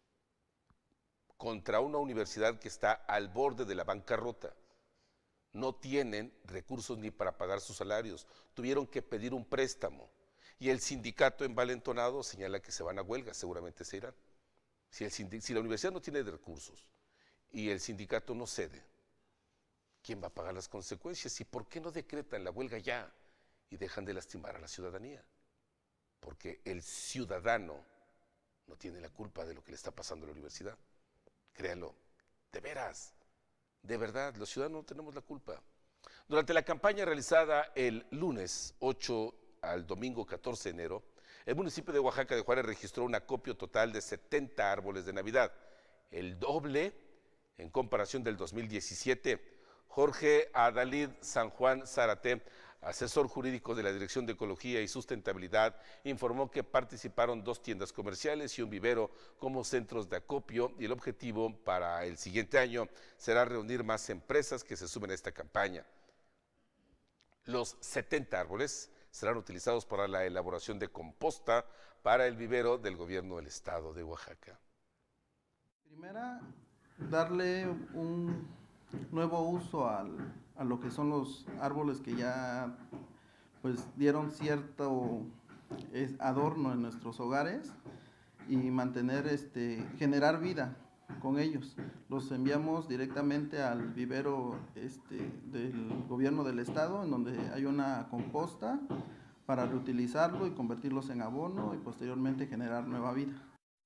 contra una universidad que está al borde de la bancarrota. No tienen recursos ni para pagar sus salarios, tuvieron que pedir un préstamo y el sindicato envalentonado señala que se van a huelga, seguramente se irán. Si la universidad no tiene recursos y el sindicato no cede, ¿quién va a pagar las consecuencias? ¿Y por qué no decretan la huelga ya y dejan de lastimar a la ciudadanía? Porque el ciudadano no tiene la culpa de lo que le está pasando a la universidad. Créanlo, de veras, de verdad, los ciudadanos no tenemos la culpa. Durante la campaña realizada el lunes 8 al domingo 14 de enero, el municipio de Oaxaca de Juárez registró un acopio total de 70 árboles de Navidad, el doble en comparación del 2017. Jorge Adalid San Juan Zárate, asesor jurídico de la Dirección de Ecología y Sustentabilidad, informó que participaron 2 tiendas comerciales y un vivero como centros de acopio y el objetivo para el siguiente año será reunir más empresas que se sumen a esta campaña. Los 70 árboles serán utilizados para la elaboración de composta para el vivero del gobierno del estado de Oaxaca. Primera, darle un nuevo uso a lo que son los árboles que ya pues dieron cierto adorno en nuestros hogares y mantener generar vida con ellos. Los enviamos directamente al vivero del gobierno del estado, en donde hay una composta para reutilizarlo y convertirlos en abono y posteriormente generar nueva vida.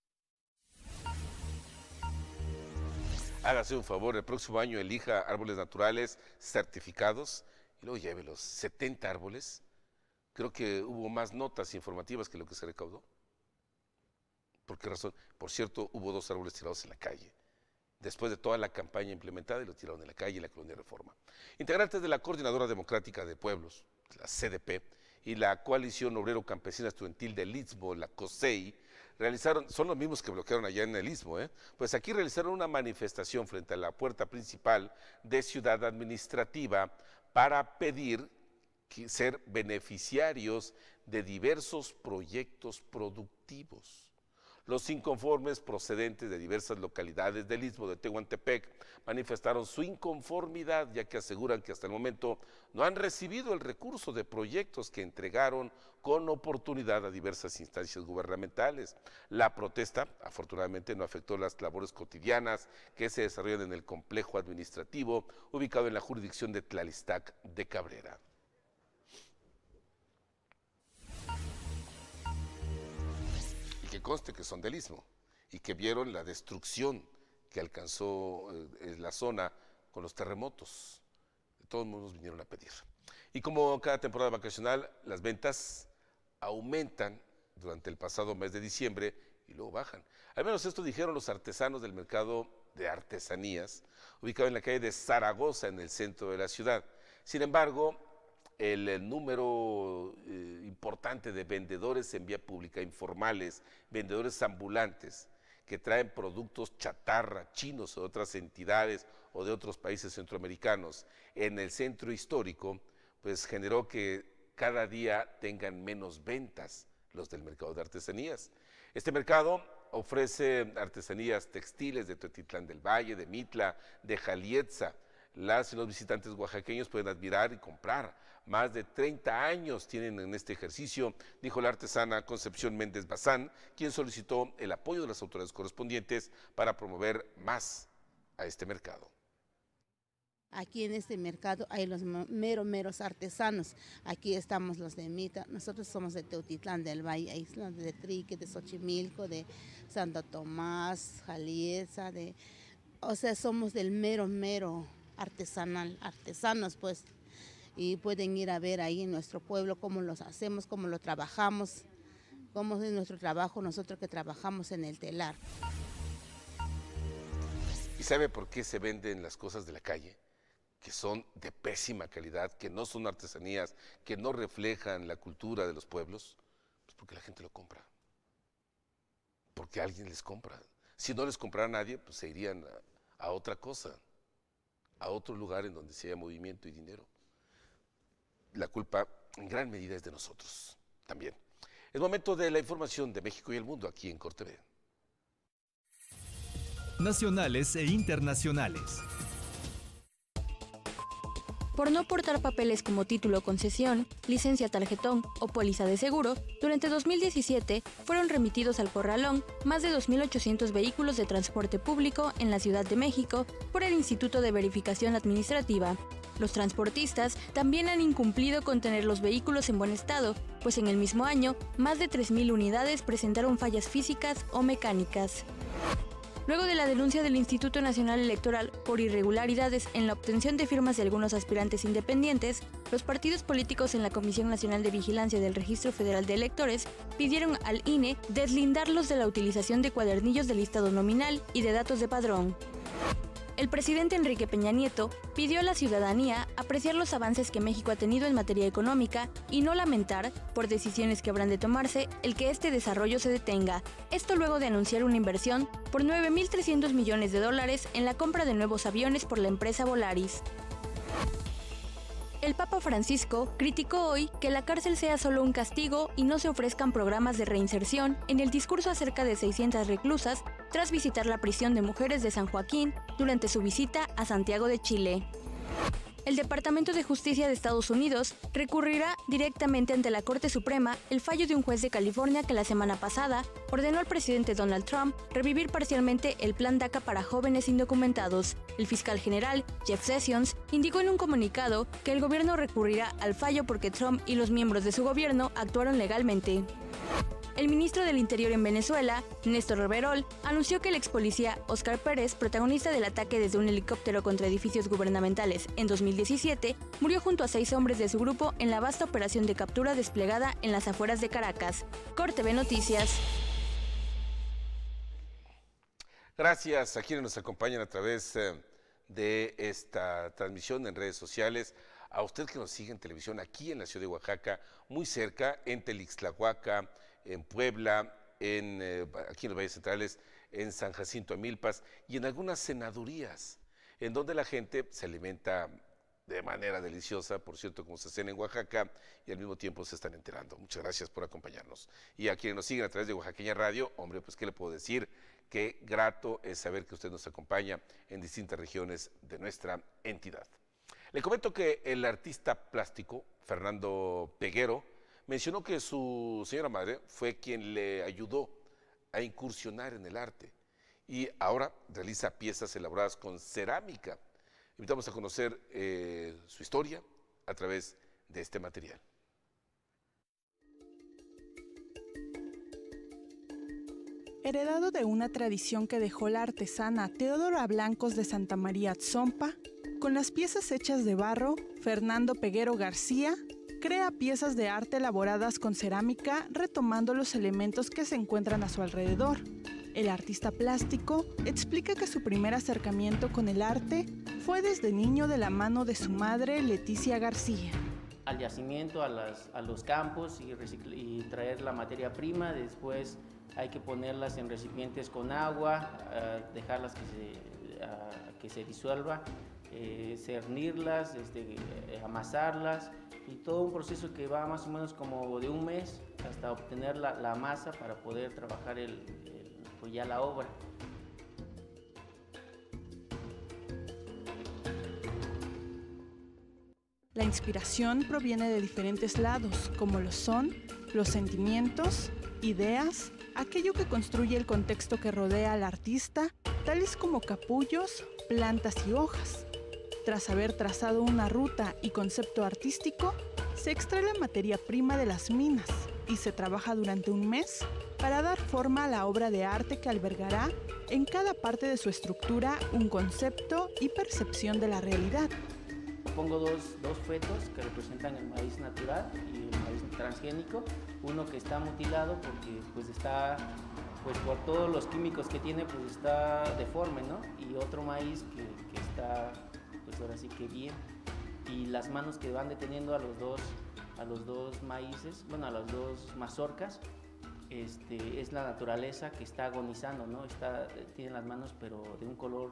Hágase un favor, el próximo año elija árboles naturales certificados y luego llévelos. 70 árboles. Creo que hubo más notas informativas que lo que se recaudó. ¿Por qué razón? Por cierto, hubo 2 árboles tirados en la calle. Después de toda la campaña implementada y lo tiraron en la calle en la colonia Reforma. Integrantes de la Coordinadora Democrática de Pueblos, la CDP, y la Coalición Obrero Campesina Estudiantil del Istmo, la COSEI, son los mismos que bloquearon allá en el Istmo, pues aquí realizaron una manifestación frente a la puerta principal de Ciudad Administrativa para pedir ser beneficiarios de diversos proyectos productivos. Los inconformes procedentes de diversas localidades del Istmo de Tehuantepec manifestaron su inconformidad, ya que aseguran que hasta el momento no han recibido el recurso de proyectos que entregaron con oportunidad a diversas instancias gubernamentales. La protesta, afortunadamente, no afectó las labores cotidianas que se desarrollan en el complejo administrativo ubicado en la jurisdicción de Tlalistac de Cabrera. Que conste que son del Istmo y que vieron la destrucción que alcanzó la zona con los terremotos. Todos nos vinieron a pedir. Y como cada temporada vacacional, las ventas aumentan durante el pasado mes de diciembre y luego bajan. Al menos esto dijeron los artesanos del mercado de artesanías, ubicado en la calle de Zaragoza, en el centro de la ciudad. Sin embargo, el número importante de vendedores en vía pública, informales, vendedores ambulantes, que traen productos chatarra, chinos o de otras entidades o de otros países centroamericanos en el centro histórico, pues generó que cada día tengan menos ventas los del mercado de artesanías. Este mercado ofrece artesanías textiles de Teotitlán del Valle, de Mitla, de Jalietza. Las y los visitantes oaxaqueños pueden admirar y comprar. Más de 30 años tienen en este ejercicio, dijo la artesana Concepción Méndez Bazán, quien solicitó el apoyo de las autoridades correspondientes para promover más a este mercado. Aquí en este mercado hay los meros artesanos. Aquí estamos los de Mita, nosotros somos de Teotitlán del Valle, hay los de Trique, de Xochimilco, de Santo Tomás, Jalietza, o sea, somos del mero artesanal, artesanos pues. Y pueden ir a ver ahí en nuestro pueblo cómo los hacemos, cómo lo trabajamos, cómo es nuestro trabajo, nosotros que trabajamos en el telar. ¿Y sabe por qué se venden las cosas de la calle? Que son de pésima calidad, que no son artesanías, que no reflejan la cultura de los pueblos, pues porque la gente lo compra. Porque alguien les compra. Si no les comprara nadie, pues se irían a otra cosa, a otro lugar en donde se haya movimiento y dinero. La culpa en gran medida es de nosotros también. Es momento de la información de México y el mundo aquí en CorTV. Nacionales e internacionales. Por no portar papeles como título o concesión, licencia tarjetón o póliza de seguro, durante 2017 fueron remitidos al corralón más de 2.800 vehículos de transporte público en la Ciudad de México por el Instituto de Verificación Administrativa. Los transportistas también han incumplido con tener los vehículos en buen estado, pues en el mismo año más de 3.000 unidades presentaron fallas físicas o mecánicas. Luego de la denuncia del Instituto Nacional Electoral por irregularidades en la obtención de firmas de algunos aspirantes independientes, los partidos políticos en la Comisión Nacional de Vigilancia del Registro Federal de Electores pidieron al INE deslindarlos de la utilización de cuadernillos de listado nominal y de datos de padrón. El presidente Enrique Peña Nieto pidió a la ciudadanía apreciar los avances que México ha tenido en materia económica y no lamentar, por decisiones que habrán de tomarse, el que este desarrollo se detenga. Esto luego de anunciar una inversión por $9.300 millones en la compra de nuevos aviones por la empresa Volaris. El Papa Francisco criticó hoy que la cárcel sea solo un castigo y no se ofrezcan programas de reinserción en el discurso a cerca de 600 reclusas tras visitar la prisión de mujeres de San Joaquín durante su visita a Santiago de Chile. El Departamento de Justicia de Estados Unidos recurrirá directamente ante la Corte Suprema el fallo de un juez de California que la semana pasada ordenó al presidente Donald Trump revivir parcialmente el Plan DACA para jóvenes indocumentados. El fiscal general, Jeff Sessions, indicó en un comunicado que el gobierno recurrirá al fallo porque Trump y los miembros de su gobierno actuaron legalmente. El ministro del Interior en Venezuela, Néstor Reverol, anunció que el ex policía Óscar Pérez, protagonista del ataque desde un helicóptero contra edificios gubernamentales en 2017, murió junto a 6 hombres de su grupo en la vasta operación de captura desplegada en las afueras de Caracas. CorTV Noticias. Gracias a quienes nos acompañan a través de esta transmisión en redes sociales. A usted que nos sigue en televisión aquí en la ciudad de Oaxaca, muy cerca, en Telixtlahuaca, en Puebla, aquí en los Valles Centrales, en San Jacinto Amilpas y en algunas senadurías, en donde la gente se alimenta de manera deliciosa, por cierto, como se cena en Oaxaca, y al mismo tiempo se están enterando. Muchas gracias por acompañarnos. Y a quienes nos siguen a través de Oaxaqueña Radio, hombre, pues qué le puedo decir, qué grato es saber que usted nos acompaña en distintas regiones de nuestra entidad. Le comento que el artista plástico, Fernando Peguero, mencionó que su señora madre fue quien le ayudó a incursionar en el arte y ahora realiza piezas elaboradas con cerámica. Invitamos a conocer su historia a través de este material. Heredado de una tradición que dejó la artesana Teodora Blancos de Santa María Tzompa, con las piezas hechas de barro, Fernando Peguero García crea piezas de arte elaboradas con cerámica, retomando los elementos que se encuentran a su alrededor. El artista plástico explica que su primer acercamiento con el arte fue desde niño de la mano de su madre, Leticia García. Al yacimiento, a los campos y traer la materia prima, después hay que ponerlas en recipientes con agua, dejarlas que se disuelva, cernirlas, amasarlas, y todo un proceso que va más o menos como de un mes hasta obtener la masa para poder trabajar pues ya la obra. La inspiración proviene de diferentes lados, como lo son los sentimientos, ideas, aquello que construye el contexto que rodea al artista, tales como capullos, plantas y hojas. Tras haber trazado una ruta y concepto artístico, se extrae la materia prima de las minas y se trabaja durante un mes para dar forma a la obra de arte que albergará en cada parte de su estructura un concepto y percepción de la realidad. Pongo dos fetos que representan el maíz natural y el maíz transgénico, uno que está mutilado porque pues está, pues por todos los químicos que tiene, pues está deforme, ¿no? Y otro maíz que está, pues ahora sí que bien, y las manos que van deteniendo a los dos maíces, bueno, a las dos mazorcas, es la naturaleza que está agonizando, ¿no? Tiene las manos pero de un color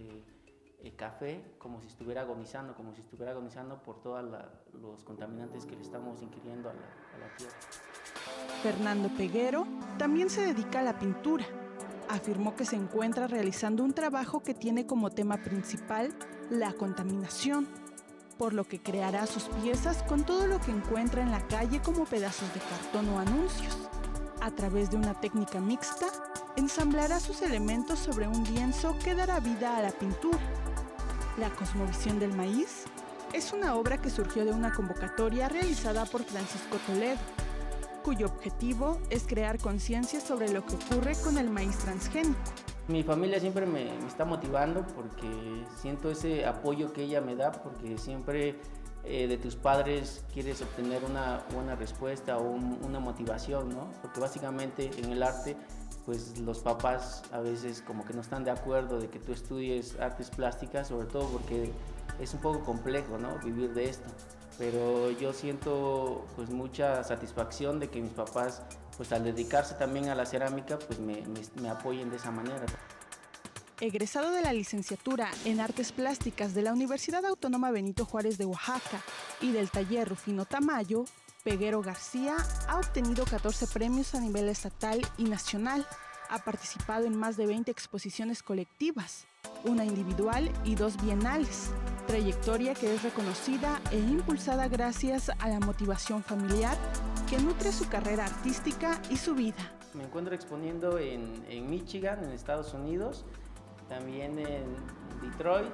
café, como si estuviera agonizando por todos los contaminantes que le estamos ingiriendo a la tierra. Fernando Peguero también se dedica a la pintura. Afirmó que se encuentra realizando un trabajo que tiene como tema principal la contaminación, por lo que creará sus piezas con todo lo que encuentra en la calle como pedazos de cartón o anuncios. A través de una técnica mixta, ensamblará sus elementos sobre un lienzo que dará vida a la pintura. La cosmovisión del maíz es una obra que surgió de una convocatoria realizada por Francisco Toledo, cuyo objetivo es crear conciencia sobre lo que ocurre con el maíz transgénico. Mi familia siempre me está motivando porque siento ese apoyo que ella me da, porque siempre de tus padres quieres obtener una buena respuesta o una motivación, ¿no? Porque básicamente en el arte, pues los papás a veces como que no están de acuerdo de que tú estudies artes plásticas, sobre todo porque es un poco complejo, ¿no? Vivir de esto. Pero yo siento pues mucha satisfacción de que mis papás, pues al dedicarse también a la cerámica, pues me apoyen de esa manera. Egresado de la licenciatura en Artes Plásticas de la Universidad Autónoma Benito Juárez de Oaxaca y del taller Rufino Tamayo, Peguero García ha obtenido 14 premios a nivel estatal y nacional. Ha participado en más de 20 exposiciones colectivas, una individual y 2 bienales. Trayectoria que es reconocida e impulsada gracias a la motivación familiar que nutre su carrera artística y su vida. Me encuentro exponiendo en Michigan, en Estados Unidos, también en Detroit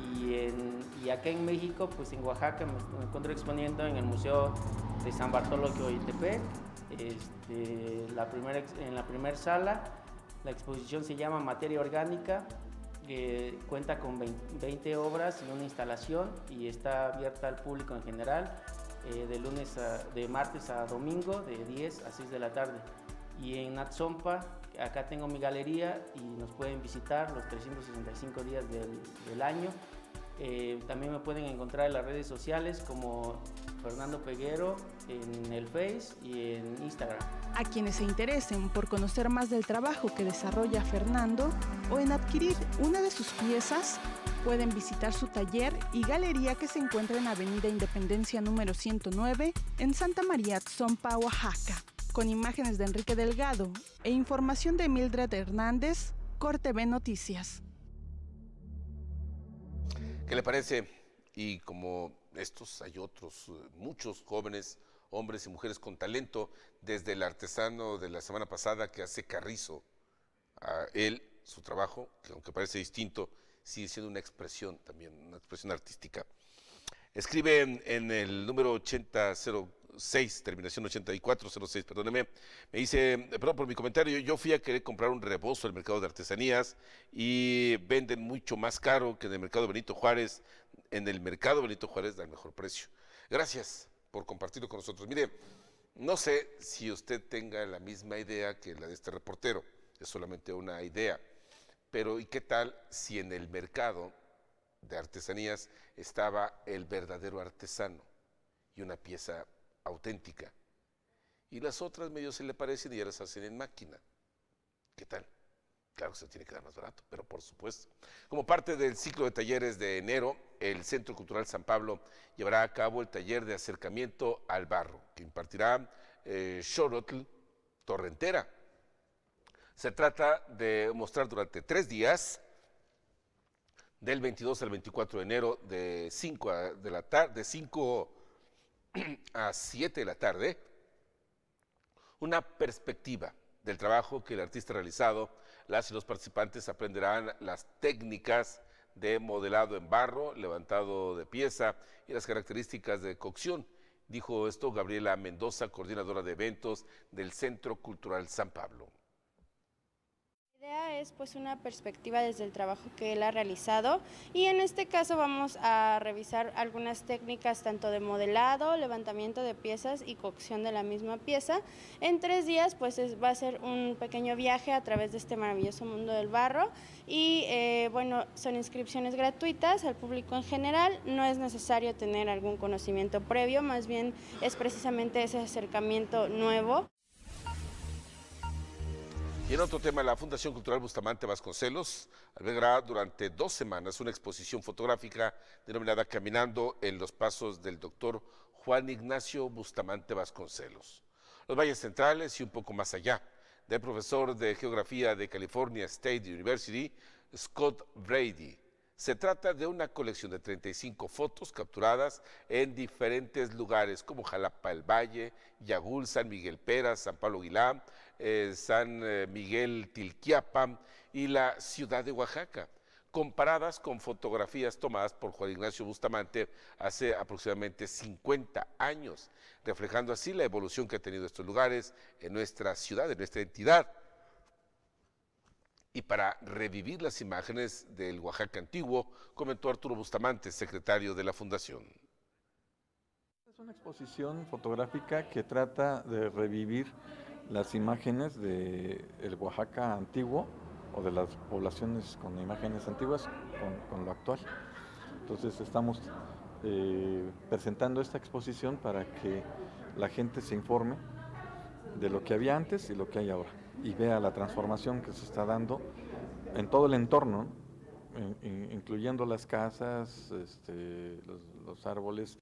y acá en México, pues en Oaxaca me encuentro exponiendo en el Museo de San Bartolo de Oitepec, en la primera sala. La exposición se llama Materia Orgánica, cuenta con 20 obras en una instalación y está abierta al público en general de martes a domingo de 10 a 6 de la tarde. Y en Atzompa, acá tengo mi galería y nos pueden visitar los 365 días del año. También me pueden encontrar en las redes sociales como Fernando Peguero en el Face y en Instagram. A quienes se interesen por conocer más del trabajo que desarrolla Fernando o en adquirir una de sus piezas, pueden visitar su taller y galería que se encuentra en Avenida Independencia número 109 en Santa María Atzompa, Oaxaca. Con imágenes de Enrique Delgado e información de Mildred Hernández, CorTV Noticias. ¿Qué le parece? Y como estos hay otros, muchos jóvenes, hombres y mujeres con talento, desde el artesano de la semana pasada que hace carrizo, a él, su trabajo, que aunque parece distinto, sigue siendo una expresión también, una expresión artística. Escribe en el número 8006, terminación 8406, perdóneme, me dice, perdón por mi comentario, yo fui a querer comprar un rebozo al mercado de artesanías y venden mucho más caro que en el mercado Benito Juárez. En el mercado Benito Juárez da el mejor precio. Gracias por compartirlo con nosotros. Mire, no sé si usted tenga la misma idea que la de este reportero, es solamente una idea, pero ¿y qué tal si en el mercado de artesanías estaba el verdadero artesano y una pieza auténtica? Y las otras medio se le parecen y ya las hacen en máquina. ¿Qué tal? Claro que se tiene que dar más barato, pero por supuesto. Como parte del ciclo de talleres de enero, el Centro Cultural San Pablo llevará a cabo el taller de acercamiento al barro, que impartirá Xolotl Torrentera. Se trata de mostrar durante 3 días, del 22 al 24 de enero, de 5 a 7 de la tarde, una perspectiva del trabajo que el artista ha realizado. Las y los participantes aprenderán las técnicas de modelado en barro, levantado de pieza y las características de cocción. Dijo esto Gabriela Mendoza, coordinadora de eventos del Centro Cultural San Pablo. La idea es pues una perspectiva desde el trabajo que él ha realizado y en este caso vamos a revisar algunas técnicas tanto de modelado, levantamiento de piezas y cocción de la misma pieza. En 3 días pues va a ser un pequeño viaje a través de este maravilloso mundo del barro y bueno, son inscripciones gratuitas al público en general, no es necesario tener algún conocimiento previo, más bien es precisamente ese acercamiento nuevo. Y en otro tema, la Fundación Cultural Bustamante Vasconcelos albergará durante 2 semanas una exposición fotográfica denominada Caminando en los Pasos del Dr. Juan Ignacio Bustamante Vasconcelos. Los valles centrales y un poco más allá, del profesor de Geografía de California State University, Scott Brady. Se trata de una colección de 35 fotos capturadas en diferentes lugares como Jalapa el Valle, Yagul, San Miguel Peras, San Pablo Aguilá, San Miguel Tilquiapa y la ciudad de Oaxaca, comparadas con fotografías tomadas por Juan Ignacio Bustamante hace aproximadamente 50 años, reflejando así la evolución que ha tenido estos lugares en nuestra ciudad, en nuestra entidad. Y para revivir las imágenes del Oaxaca antiguo, comentó Arturo Bustamante, secretario de la Fundación. Es una exposición fotográfica que trata de revivir las imágenes del Oaxaca antiguo o de las poblaciones con imágenes antiguas con lo actual. Entonces estamos presentando esta exposición para que la gente se informe de lo que había antes y lo que hay ahora y vea la transformación que se está dando en todo el entorno, incluyendo las casas, los árboles.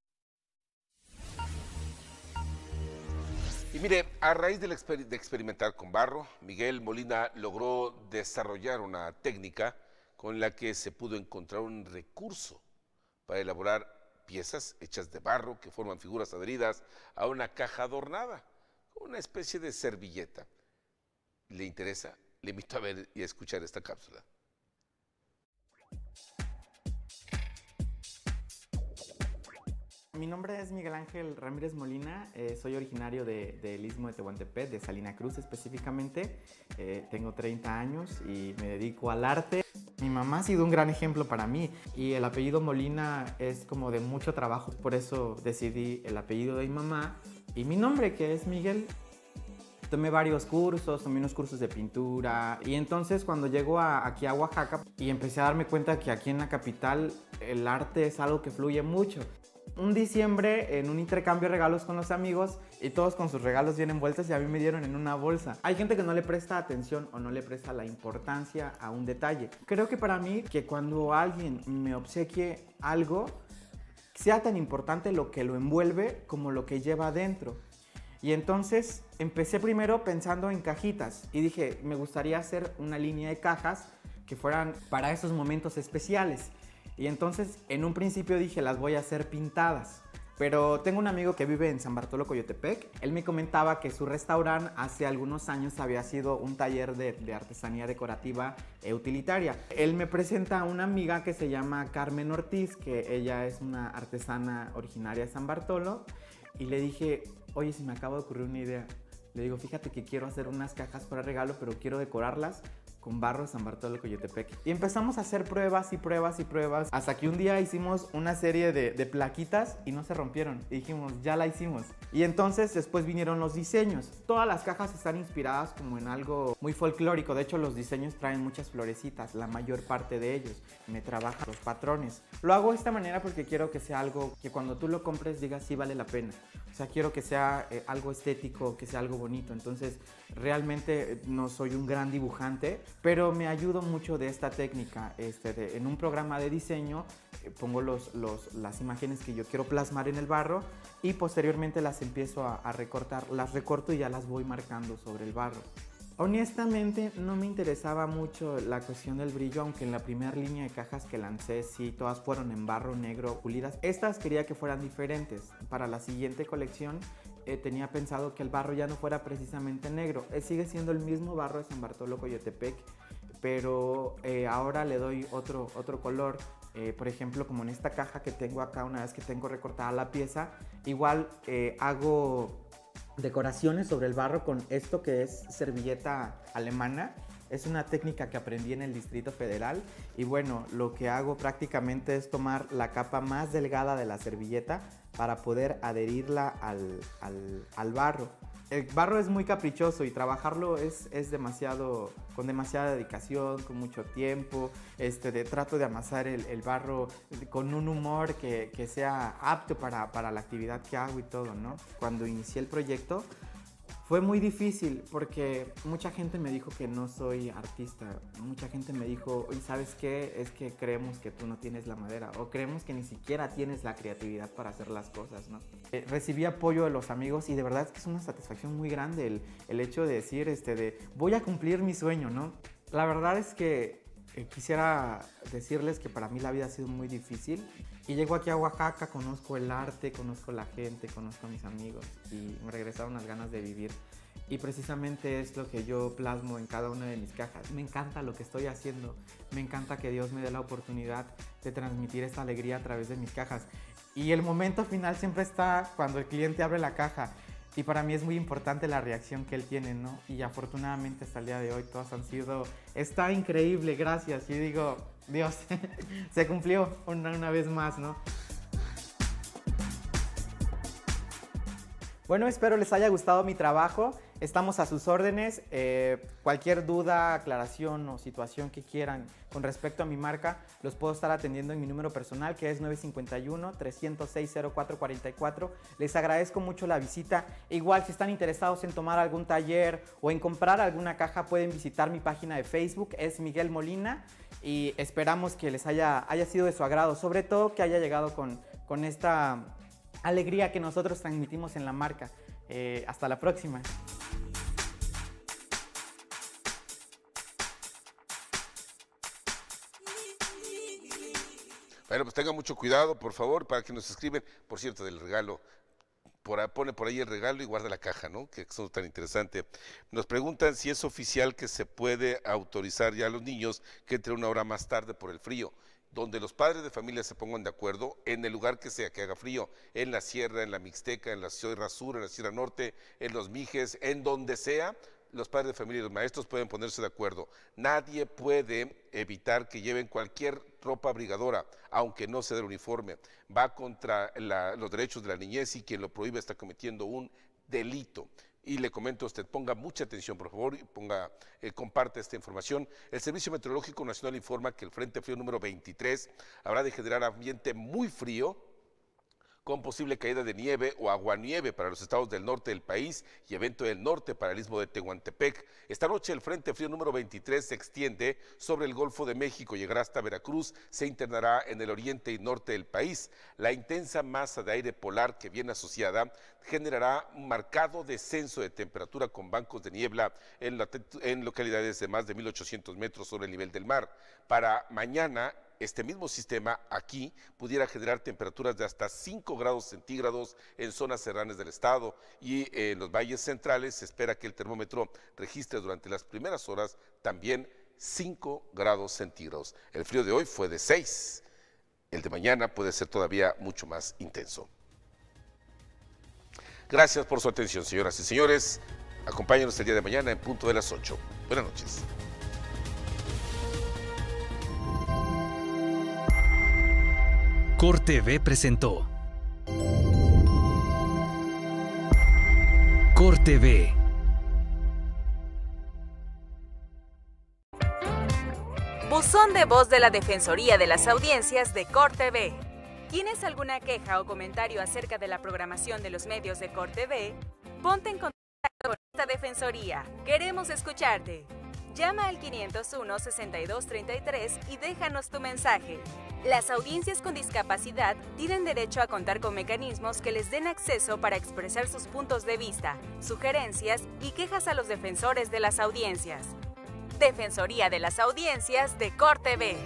Y mire, a raíz de experimentar con barro, Miguel Molina logró desarrollar una técnica con la que se pudo encontrar un recurso para elaborar piezas hechas de barro que forman figuras adheridas a una caja adornada, una especie de servilleta. ¿Le interesa? Le invito a ver y a escuchar esta cápsula. Mi nombre es Miguel Ángel Ramírez Molina, soy originario del Istmo de Tehuantepec, de Salina Cruz específicamente. Tengo 30 años y me dedico al arte. Mi mamá ha sido un gran ejemplo para mí y el apellido Molina es como de mucho trabajo, por eso decidí el apellido de mi mamá y mi nombre, que es Miguel. Tomé varios cursos, tomé unos cursos de pintura y entonces cuando llego aquí a Oaxaca y empecé a darme cuenta que aquí en la capital el arte es algo que fluye mucho. Un diciembre en un intercambio de regalos con los amigos y todos con sus regalos bien envueltos y a mí me dieron en una bolsa. Hay gente que no le presta atención o no le presta la importancia a un detalle. Creo que para mí que cuando alguien me obsequie algo sea tan importante lo que lo envuelve como lo que lleva adentro. Y entonces empecé primero pensando en cajitas y dije, me gustaría hacer una línea de cajas que fueran para esos momentos especiales. Y entonces en un principio dije, las voy a hacer pintadas. Pero tengo un amigo que vive en San Bartolo, Coyotepec. Él me comentaba que su restaurante hace algunos años había sido un taller de artesanía decorativa e utilitaria. Él me presenta a una amiga que se llama Carmen Ortiz, que ella es una artesana originaria de San Bartolo. Y le dije, oye, se me acaba de ocurrir una idea. Le digo, fíjate que quiero hacer unas cajas para regalo, pero quiero decorarlas con barro San Bartolo Coyotepec. Y empezamos a hacer pruebas y pruebas y pruebas, hasta que un día hicimos una serie de plaquitas y no se rompieron. Y dijimos, ya la hicimos. Y entonces después vinieron los diseños. Todas las cajas están inspiradas como en algo muy folclórico. De hecho, los diseños traen muchas florecitas, la mayor parte de ellos. Me trabajan los patrones. Lo hago de esta manera porque quiero que sea algo que cuando tú lo compres digas sí vale la pena. O sea, quiero que sea algo estético, que sea algo bonito. Entonces, realmente no soy un gran dibujante, pero me ayudo mucho de esta técnica. En un programa de diseño pongo las imágenes que yo quiero plasmar en el barro y posteriormente las empiezo a recortar. Las recorto y ya las voy marcando sobre el barro. Honestamente no me interesaba mucho la cuestión del brillo, aunque en la primera línea de cajas que lancé sí, todas fueron en barro negro pulidas. Estas quería que fueran diferentes. Para la siguiente colección tenía pensado que el barro ya no fuera precisamente negro. Sigue siendo el mismo barro de San Bartolo Coyotepec, pero ahora le doy otro color. Por ejemplo, como en esta caja que tengo acá, una vez que tengo recortada la pieza, igual hago decoraciones sobre el barro con esto que es servilleta alemana. Es una técnica que aprendí en el Distrito Federal y bueno, lo que hago prácticamente es tomar la capa más delgada de la servilleta para poder adherirla al barro. El barro es muy caprichoso y trabajarlo es con demasiada dedicación, con mucho tiempo. Trato de amasar el barro con un humor que sea apto para la actividad que hago y todo, ¿no? Cuando inicié el proyecto fue muy difícil porque mucha gente me dijo que no soy artista. Mucha gente me dijo, oye, ¿sabes qué? Es que creemos que tú no tienes la madera o creemos que ni siquiera tienes la creatividad para hacer las cosas, ¿no? Recibí apoyo de los amigos y de verdad es que es una satisfacción muy grande el hecho de decir, voy a cumplir mi sueño, ¿no? La verdad es que quisiera decirles que para mí la vida ha sido muy difícil y llego aquí a Oaxaca, conozco el arte, conozco la gente, conozco a mis amigos y me regresaron las ganas de vivir y precisamente es lo que yo plasmo en cada una de mis cajas. Me encanta lo que estoy haciendo, me encanta que Dios me dé la oportunidad de transmitir esta alegría a través de mis cajas y el momento final siempre está cuando el cliente abre la caja. Y para mí es muy importante la reacción que él tiene, ¿no? Y afortunadamente hasta el día de hoy todas han sido, está increíble, gracias. Y digo, Dios, se cumplió una vez más, ¿no? Bueno, espero les haya gustado mi trabajo. Estamos a sus órdenes. Cualquier duda, aclaración o situación que quieran con respecto a mi marca, los puedo estar atendiendo en mi número personal, que es 951-306-0444. Les agradezco mucho la visita. Igual, si están interesados en tomar algún taller o en comprar alguna caja, pueden visitar mi página de Facebook, es Miguel Molina, y esperamos que les haya sido de su agrado, sobre todo que haya llegado con esta alegría que nosotros transmitimos en la marca. Hasta la próxima. Bueno, pues tengan mucho cuidado, por favor, para que nos escriben. Por cierto, del regalo, pone por ahí el regalo y guarda la caja, ¿no? Que es tan interesante. Nos preguntan si es oficial que se puede autorizar ya a los niños que entren una hora más tarde por el frío. Donde los padres de familia se pongan de acuerdo en el lugar que sea que haga frío, en la sierra, en la Mixteca, en la Sierra Sur, en la Sierra Norte, en los Mijes, en donde sea, los padres de familia y los maestros pueden ponerse de acuerdo. Nadie puede evitar que lleven cualquier ropa abrigadora, aunque no sea del uniforme. Va contra los derechos de la niñez y quien lo prohíbe está cometiendo un delito. Y le comento a usted, ponga mucha atención, por favor, y comparte esta información. El Servicio Meteorológico Nacional informa que el Frente Frío número 23 habrá de generar ambiente muy frío, con posible caída de nieve o aguanieve para los estados del norte del país y evento del norte para el istmo de Tehuantepec. Esta noche el Frente Frío número 23 se extiende sobre el Golfo de México, llegará hasta Veracruz, se internará en el oriente y norte del país. La intensa masa de aire polar que viene asociada generará un marcado descenso de temperatura con bancos de niebla en localidades de más de 1.800 metros sobre el nivel del mar. Para mañana, este mismo sistema aquí pudiera generar temperaturas de hasta 5 grados centígrados en zonas serranas del estado y en los valles centrales se espera que el termómetro registre durante las primeras horas también 5 grados centígrados. El frío de hoy fue de 6, el de mañana puede ser todavía mucho más intenso. Gracias por su atención, señoras y señores. Acompáñenos el día de mañana en punto de las 8. Buenas noches. CorTV presentó CorTV. Buzón de voz de la Defensoría de las Audiencias de CorTV. ¿Tienes alguna queja o comentario acerca de la programación de los medios de CorTV? Ponte en contacto con esta defensoría. Queremos escucharte. Llama al 501-6233 y déjanos tu mensaje. Las audiencias con discapacidad tienen derecho a contar con mecanismos que les den acceso para expresar sus puntos de vista, sugerencias y quejas a los defensores de las audiencias. Defensoría de las Audiencias de CorTV.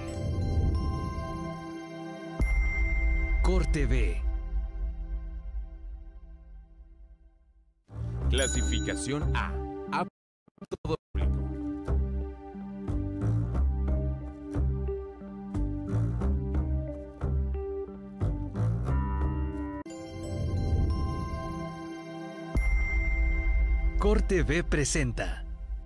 CorTV. Clasificación A. Apto todo público. CorTV presenta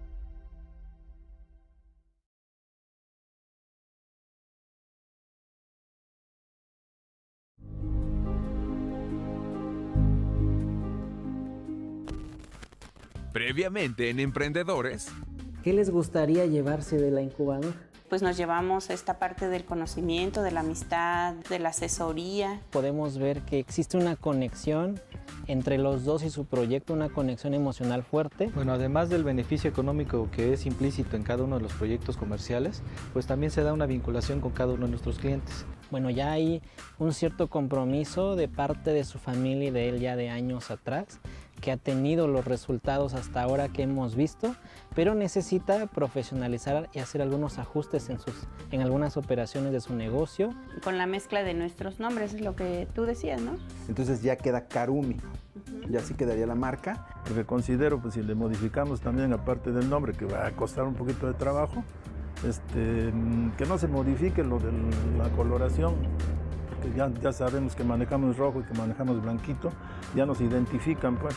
Previamente en Emprendedores. ¿Qué les gustaría llevarse de la incubadora? Pues nos llevamos esta parte del conocimiento, de la amistad, de la asesoría. Podemos ver que existe una conexión entre los dos y su proyecto, una conexión emocional fuerte. Bueno, además del beneficio económico que es implícito en cada uno de los proyectos comerciales, pues también se da una vinculación con cada uno de nuestros clientes. Bueno, ya hay un cierto compromiso de parte de su familia y de él ya de años atrás, que ha tenido los resultados hasta ahora que hemos visto, pero necesita profesionalizar y hacer algunos ajustes en algunas operaciones de su negocio. Con la mezcla de nuestros nombres, es lo que tú decías, ¿no? Entonces ya queda Karumi, ya sí quedaría la marca. Porque considero, pues si le modificamos también aparte del nombre, que va a costar un poquito de trabajo, que no se modifique lo de la coloración. Ya sabemos que manejamos rojo y que manejamos blanquito, ya nos identifican pues.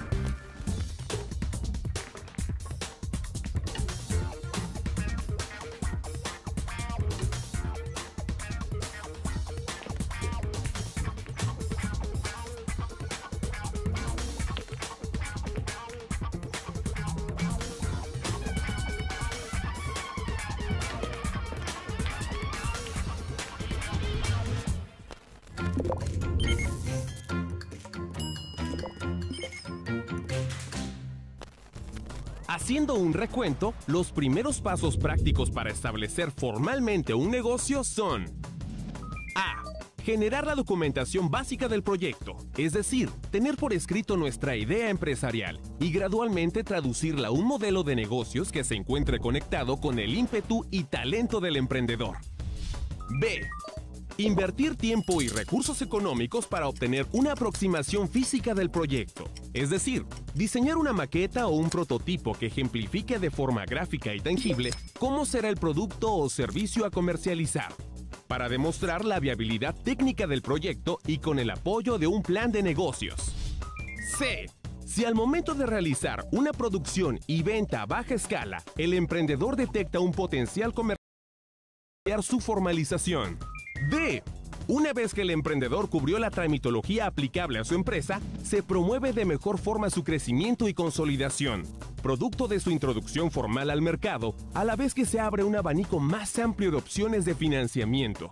Haciendo un recuento, los primeros pasos prácticos para establecer formalmente un negocio son: A. Generar la documentación básica del proyecto, es decir, tener por escrito nuestra idea empresarial y gradualmente traducirla a un modelo de negocios que se encuentre conectado con el ímpetu y talento del emprendedor. B. Invertir tiempo y recursos económicos para obtener una aproximación física del proyecto, es decir, diseñar una maqueta o un prototipo que ejemplifique de forma gráfica y tangible cómo será el producto o servicio a comercializar, para demostrar la viabilidad técnica del proyecto y con el apoyo de un plan de negocios. C. Si al momento de realizar una producción y venta a baja escala, el emprendedor detecta un potencial comercial, su formalización. D. Una vez que el emprendedor cubrió la tramitología aplicable a su empresa, se promueve de mejor forma su crecimiento y consolidación, producto de su introducción formal al mercado, a la vez que se abre un abanico más amplio de opciones de financiamiento.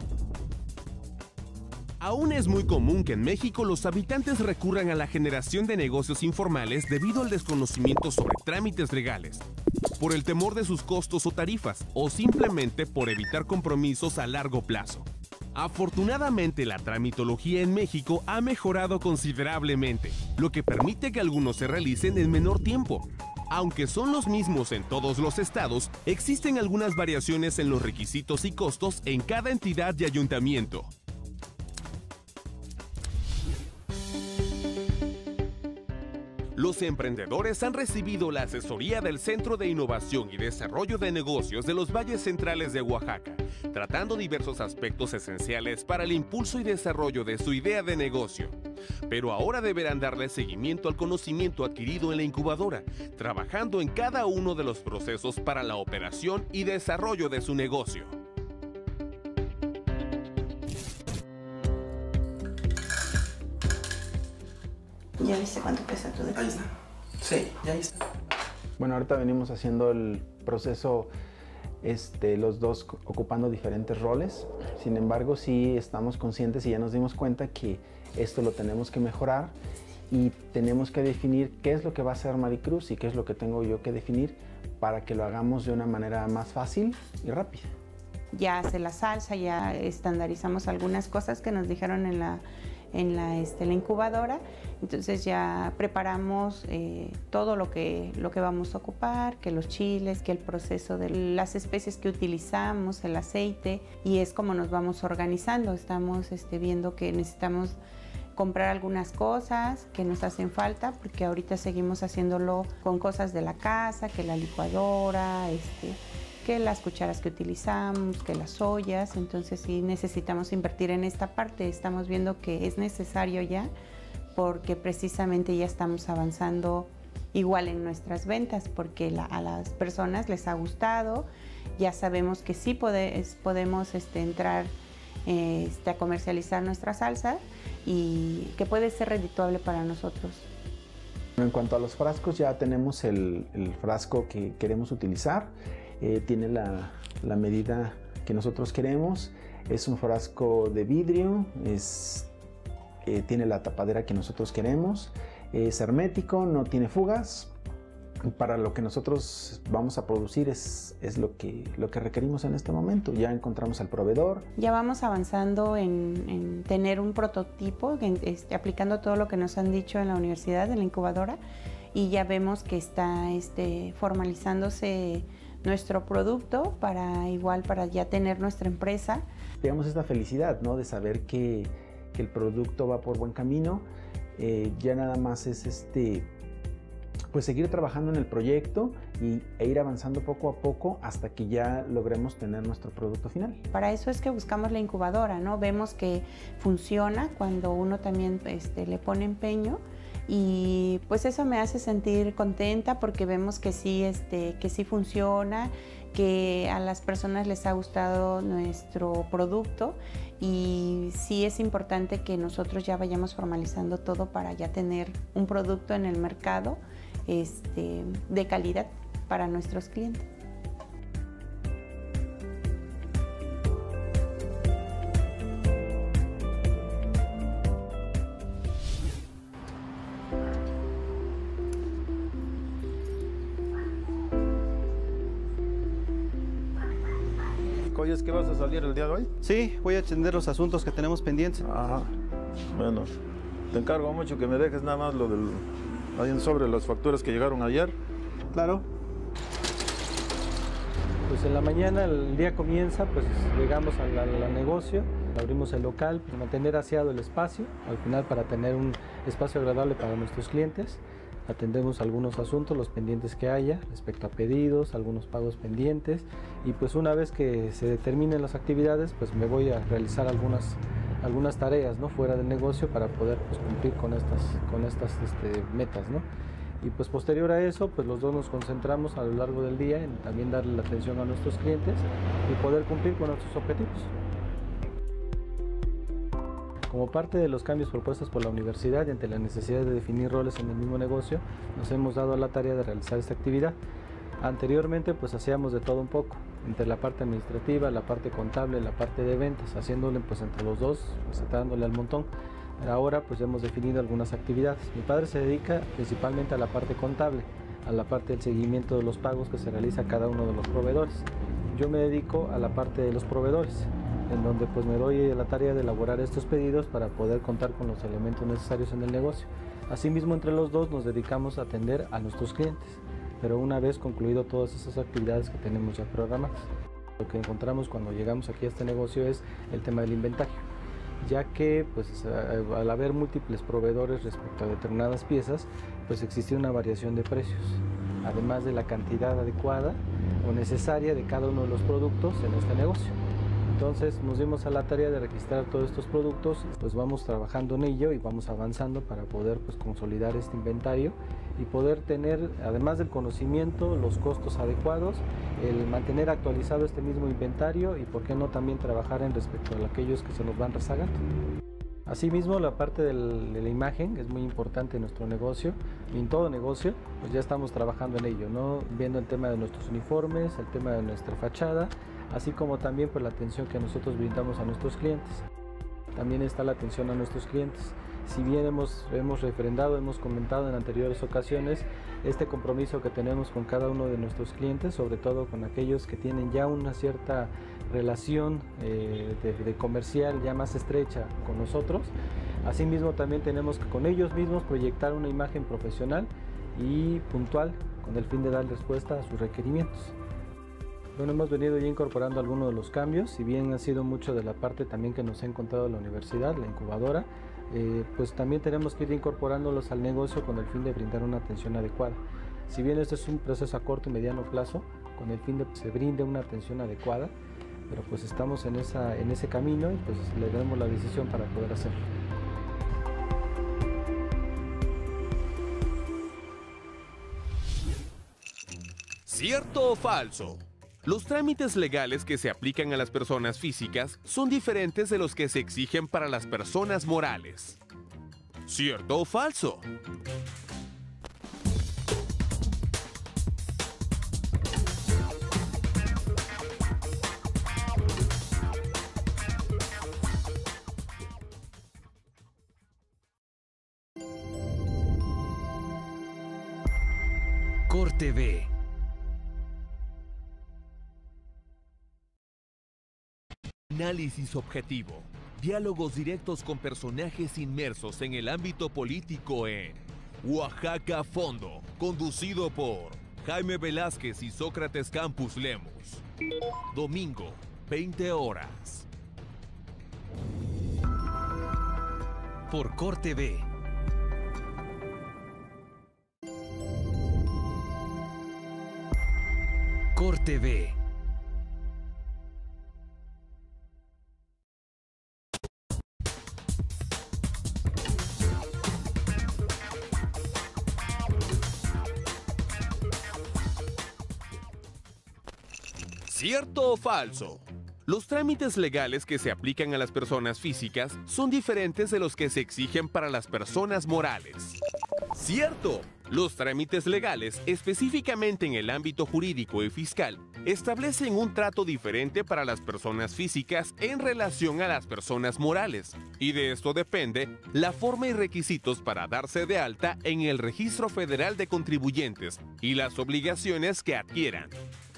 Aún es muy común que en México los habitantes recurran a la generación de negocios informales debido al desconocimiento sobre trámites legales, por el temor de sus costos o tarifas, o simplemente por evitar compromisos a largo plazo. Afortunadamente, la tramitología en México ha mejorado considerablemente, lo que permite que algunos se realicen en menor tiempo. Aunque son los mismos en todos los estados, existen algunas variaciones en los requisitos y costos en cada entidad y ayuntamiento. Los emprendedores han recibido la asesoría del Centro de Innovación y Desarrollo de Negocios de los Valles Centrales de Oaxaca, tratando diversos aspectos esenciales para el impulso y desarrollo de su idea de negocio. Pero ahora deberán darle seguimiento al conocimiento adquirido en la incubadora, trabajando en cada uno de los procesos para la operación y desarrollo de su negocio. ¿Ya viste cuánto pesa tu dedo? Ahí está. Sí, ya ahí está. Bueno, ahorita venimos haciendo el proceso, los dos ocupando diferentes roles. Sin embargo, sí estamos conscientes y ya nos dimos cuenta que esto lo tenemos que mejorar y tenemos que definir qué es lo que va a hacer Maricruz y qué es lo que tengo yo que definir para que lo hagamos de una manera más fácil y rápida. Ya hace la salsa, ya estandarizamos algunas cosas que nos dijeron en la incubadora, entonces ya preparamos todo lo que vamos a ocupar, que los chiles, que el proceso de las especies que utilizamos, el aceite, y es como nos vamos organizando. Estamos viendo que necesitamos comprar algunas cosas que nos hacen falta, porque ahorita seguimos haciéndolo con cosas de la casa, que la licuadora, que las cucharas que utilizamos, que las ollas. Entonces sí necesitamos invertir en esta parte. Estamos viendo que es necesario ya, porque precisamente ya estamos avanzando igual en nuestras ventas, porque a las personas les ha gustado. Ya sabemos que sí podemos entrar a comercializar nuestra salsa y que puede ser redituable para nosotros. En cuanto a los frascos, ya tenemos el frasco que queremos utilizar. Tiene la medida que nosotros queremos. Es un frasco de vidrio, tiene la tapadera que nosotros queremos, es hermético, no tiene fugas. Para lo que nosotros vamos a producir es lo que requerimos en este momento. Ya encontramos al proveedor. Ya vamos avanzando en tener un prototipo, aplicando todo lo que nos han dicho en la universidad, en la incubadora, y ya vemos que está formalizándose nuestro producto para ya tener nuestra empresa. Digamos esta felicidad, ¿no?, de saber que el producto va por buen camino. Ya nada más es pues seguir trabajando en el proyecto e ir avanzando poco a poco hasta que ya logremos tener nuestro producto final. Para eso es que buscamos la incubadora, ¿no? Vemos que funciona cuando uno también le pone empeño, y pues eso me hace sentir contenta, porque vemos que sí funciona, que a las personas les ha gustado nuestro producto, y sí es importante que nosotros ya vayamos formalizando todo para ya tener un producto en el mercado de calidad para nuestros clientes. Oye, ¿es que vas a salir el día de hoy? Sí, voy a atender los asuntos que tenemos pendientes. Ajá. Bueno, te encargo mucho que me dejes nada más ahí sobre las facturas que llegaron ayer. Claro. Pues en la mañana el día comienza, pues llegamos al negocio, abrimos el local, pues mantener aseado el espacio, al final para tener un espacio agradable para nuestros clientes. Atendemos algunos asuntos, los pendientes que haya respecto a pedidos, algunos pagos pendientes, y pues una vez que se determinen las actividades, pues me voy a realizar algunas tareas, ¿no?, fuera del negocio para poder pues cumplir con estas metas, ¿no? Y pues posterior a eso, pues los dos nos concentramos a lo largo del día en también darle la atención a nuestros clientes y poder cumplir con nuestros objetivos. Como parte de los cambios propuestos por la universidad y ante la necesidad de definir roles en el mismo negocio, nos hemos dado a la tarea de realizar esta actividad. Anteriormente pues hacíamos de todo un poco, entre la parte administrativa, la parte contable, la parte de ventas, haciéndole pues entre los dos, pues dándole al montón. Ahora pues ya hemos definido algunas actividades. Mi padre se dedica principalmente a la parte contable, a la parte del seguimiento de los pagos que se realiza a cada uno de los proveedores. Yo me dedico a la parte de los proveedores, en donde pues me doy la tarea de elaborar estos pedidos para poder contar con los elementos necesarios en el negocio. Asimismo, entre los dos nos dedicamos a atender a nuestros clientes, pero una vez concluido todas esas actividades que tenemos ya programadas. Lo que encontramos cuando llegamos aquí a este negocio es el tema del inventario, ya que pues al haber múltiples proveedores respecto a determinadas piezas, pues existe una variación de precios, además de la cantidad adecuada o necesaria de cada uno de los productos en este negocio. Entonces nos dimos a la tarea de registrar todos estos productos, pues vamos trabajando en ello y vamos avanzando para poder pues consolidar este inventario y poder tener, además del conocimiento, los costos adecuados, el mantener actualizado este mismo inventario y por qué no también trabajar en respecto a aquellos que se nos van rezagando. Asimismo, la parte de la imagen es muy importante en nuestro negocio, y en todo negocio, pues ya estamos trabajando en ello, ¿no? Viendo el tema de nuestros uniformes, el tema de nuestra fachada, así como también pues, la atención que nosotros brindamos a nuestros clientes. También está la atención a nuestros clientes. Si bien hemos refrendado, hemos comentado en anteriores ocasiones este compromiso que tenemos con cada uno de nuestros clientes, sobre todo con aquellos que tienen ya una cierta relación de comercial ya más estrecha con nosotros. Asimismo también tenemos que con ellos mismos proyectar una imagen profesional y puntual con el fin de dar respuesta a sus requerimientos. Bueno, hemos venido ya incorporando algunos de los cambios, si bien ha sido mucho de la parte también que nos ha encontrado la universidad, la incubadora, pues también tenemos que ir incorporándolos al negocio con el fin de brindar una atención adecuada. Si bien este es un proceso a corto y mediano plazo, con el fin de que se brinde una atención adecuada, pero pues estamos en ese camino y pues le damos la decisión para poder hacerlo. ¿Cierto o falso? Los trámites legales que se aplican a las personas físicas son diferentes de los que se exigen para las personas morales. ¿Cierto o falso? Corte V. Análisis objetivo. Diálogos directos con personajes inmersos en el ámbito político en Oaxaca a Fondo, conducido por Jaime Velázquez y Sócrates Campus Lemus. Domingo, 20 horas. Por Corte V. Corte V. ¿Cierto o falso? Los trámites legales que se aplican a las personas físicas son diferentes de los que se exigen para las personas morales. ¡Cierto! Los trámites legales, específicamente en el ámbito jurídico y fiscal, establecen un trato diferente para las personas físicas en relación a las personas morales, y de esto depende la forma y requisitos para darse de alta en el Registro Federal de Contribuyentes y las obligaciones que adquieran.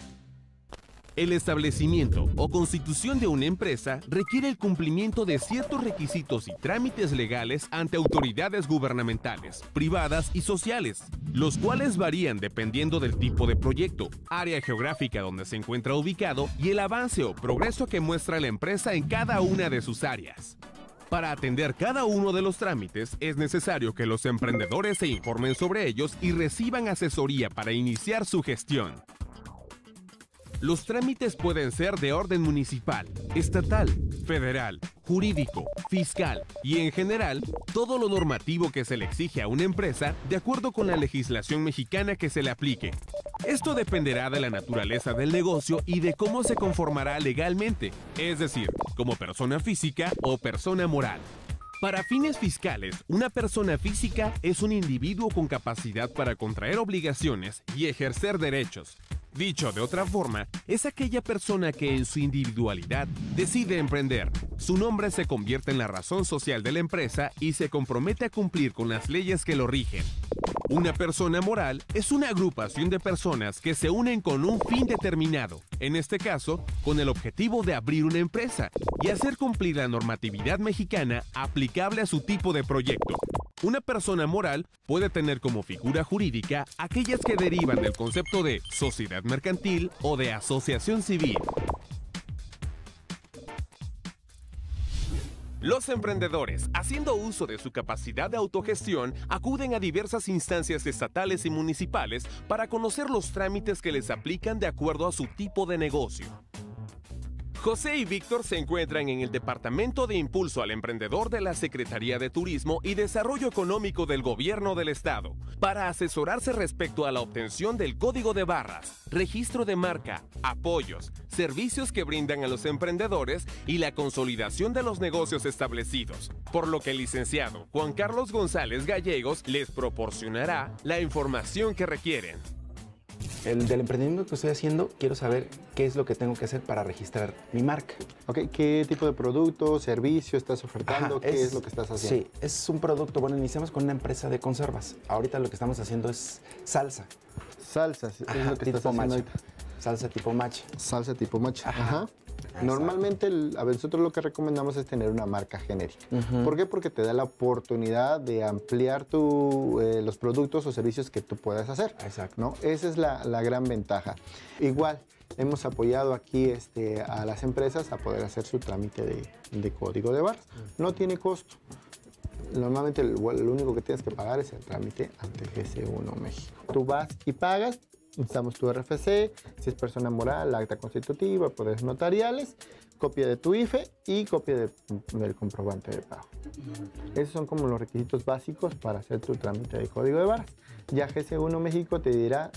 El establecimiento o constitución de una empresa requiere el cumplimiento de ciertos requisitos y trámites legales ante autoridades gubernamentales, privadas y sociales, los cuales varían dependiendo del tipo de proyecto, área geográfica donde se encuentra ubicado y el avance o progreso que muestra la empresa en cada una de sus áreas. Para atender cada uno de los trámites, es necesario que los emprendedores se informen sobre ellos y reciban asesoría para iniciar su gestión. Los trámites pueden ser de orden municipal, estatal, federal, jurídico, fiscal y en general, todo lo normativo que se le exige a una empresa de acuerdo con la legislación mexicana que se le aplique. Esto dependerá de la naturaleza del negocio y de cómo se conformará legalmente, es decir, como persona física o persona moral. Para fines fiscales, una persona física es un individuo con capacidad para contraer obligaciones y ejercer derechos. Dicho de otra forma, es aquella persona que en su individualidad decide emprender. Su nombre se convierte en la razón social de la empresa y se compromete a cumplir con las leyes que lo rigen. Una persona moral es una agrupación de personas que se unen con un fin determinado, en este caso, con el objetivo de abrir una empresa y hacer cumplir la normatividad mexicana aplicable a su tipo de proyecto. Una persona moral puede tener como figura jurídica aquellas que derivan del concepto de sociedad mercantil o de asociación civil. Los emprendedores, haciendo uso de su capacidad de autogestión, acuden a diversas instancias estatales y municipales para conocer los trámites que les aplican de acuerdo a su tipo de negocio. José y Víctor se encuentran en el Departamento de Impulso al Emprendedor de la Secretaría de Turismo y Desarrollo Económico del Gobierno del Estado para asesorarse respecto a la obtención del código de barras, registro de marca, apoyos, servicios que brindan a los emprendedores y la consolidación de los negocios establecidos, por lo que el licenciado Juan Carlos González Gallegos les proporcionará la información que requieren. Del emprendimiento que estoy haciendo, quiero saber qué es lo que tengo que hacer para registrar mi marca. Ok, ¿qué tipo de producto, servicio estás ofertando? Ajá, ¿Qué es lo que estás haciendo? Sí, es un producto, bueno, iniciamos con una empresa de conservas. Ahorita lo que estamos haciendo es salsa. Salsa, es lo que estás haciendo ahorita. Salsa tipo matcha. Salsa tipo matcha. Ajá. Normalmente, a ver, nosotros lo que recomendamos es tener una marca genérica. ¿Por qué? Porque te da la oportunidad de ampliar los productos o servicios que tú puedas hacer. Exacto. ¿No? Esa es la gran ventaja. Igual, hemos apoyado aquí a las empresas a poder hacer su trámite de código de barras. No tiene costo. Normalmente lo único que tienes que pagar es el trámite ante GS1 México. Tú vas y pagas. Necesitamos tu RFC, si es persona moral, acta constitutiva, poderes notariales, copia de tu IFE y copia del comprobante de pago. Esos son como los requisitos básicos para hacer tu trámite de código de barras. Ya GS1 México te dirá,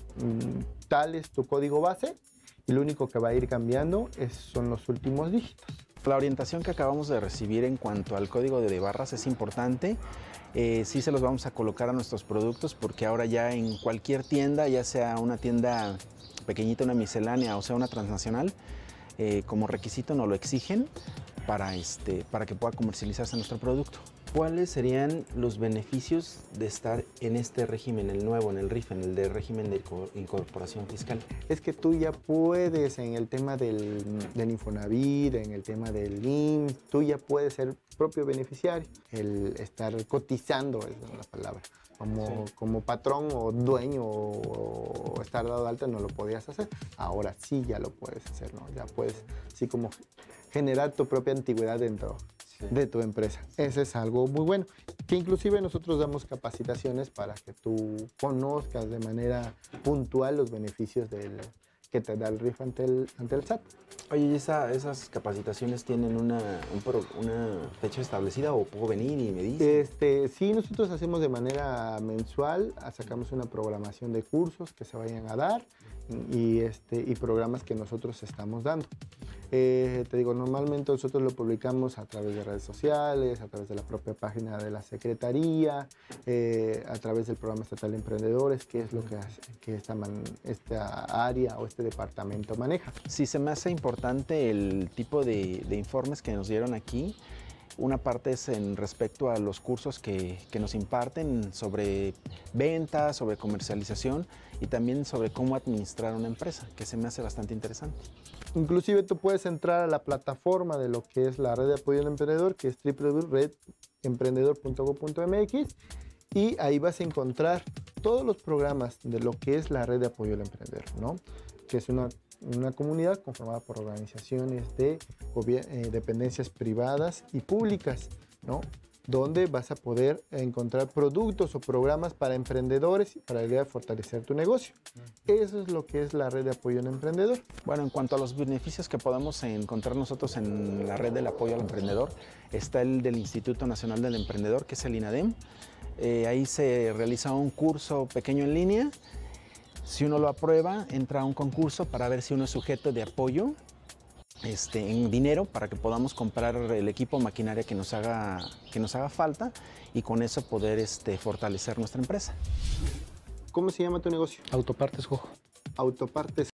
tal es tu código base y lo único que va a ir cambiando son los últimos dígitos. La orientación que acabamos de recibir en cuanto al código de barras es importante. Sí se los vamos a colocar a nuestros productos porque ahora ya en cualquier tienda, ya sea una tienda pequeñita, una miscelánea o sea una transnacional, como requisito nos lo exigen para que pueda comercializarse nuestro producto. ¿Cuáles serían los beneficios de estar en este régimen, el nuevo, en el RIF, en el de régimen de incorporación fiscal? Es que tú ya puedes, en el tema del Infonavit, en el tema del IMSS, tú ya puedes ser propio beneficiario. El estar cotizando, esa es la palabra. Como patrón o dueño o estar dado de alta no lo podías hacer. Ahora sí ya lo puedes hacer, ¿no? Ya puedes, así como generar tu propia antigüedad dentro de tu empresa. Ese es algo muy bueno, que inclusive nosotros damos capacitaciones para que tú conozcas de manera puntual los beneficios que te da el RIF ante el SAT. Oye, ¿y esas capacitaciones tienen una fecha establecida o puedo venir y me dices? Sí, nosotros hacemos de manera mensual, sacamos una programación de cursos que se vayan a dar y programas que nosotros estamos dando. Te digo, normalmente nosotros lo publicamos a través de redes sociales, a través de la propia página de la Secretaría, a través del Programa Estatal de Emprendedores, que es lo que esta área o este departamento maneja. Sí, se me hace importante el tipo de informes que nos dieron aquí. Una parte es en respecto a los cursos que nos imparten sobre ventas, sobre comercialización y también sobre cómo administrar una empresa, que se me hace bastante interesante. Inclusive tú puedes entrar a la plataforma de lo que es la red de apoyo al emprendedor, que es www.redemprendedor.gov.mx, y ahí vas a encontrar todos los programas de lo que es la red de apoyo al emprendedor, ¿no? Que es una comunidad conformada por organizaciones de dependencias privadas y públicas, ¿no? Donde vas a poder encontrar productos o programas para emprendedores para ayudar a fortalecer tu negocio. Eso es lo que es la red de apoyo al emprendedor. Bueno, en cuanto a los beneficios que podemos encontrar nosotros en la red del apoyo al emprendedor, está el del Instituto Nacional del Emprendedor, que es el INADEM. Ahí se realiza un curso pequeño en línea. Si uno lo aprueba, entra a un concurso para ver si uno es sujeto de apoyo en dinero para que podamos comprar el equipo o maquinaria que nos haga falta y con eso poder fortalecer nuestra empresa. ¿Cómo se llama tu negocio? Autopartes Jojo. Autopartes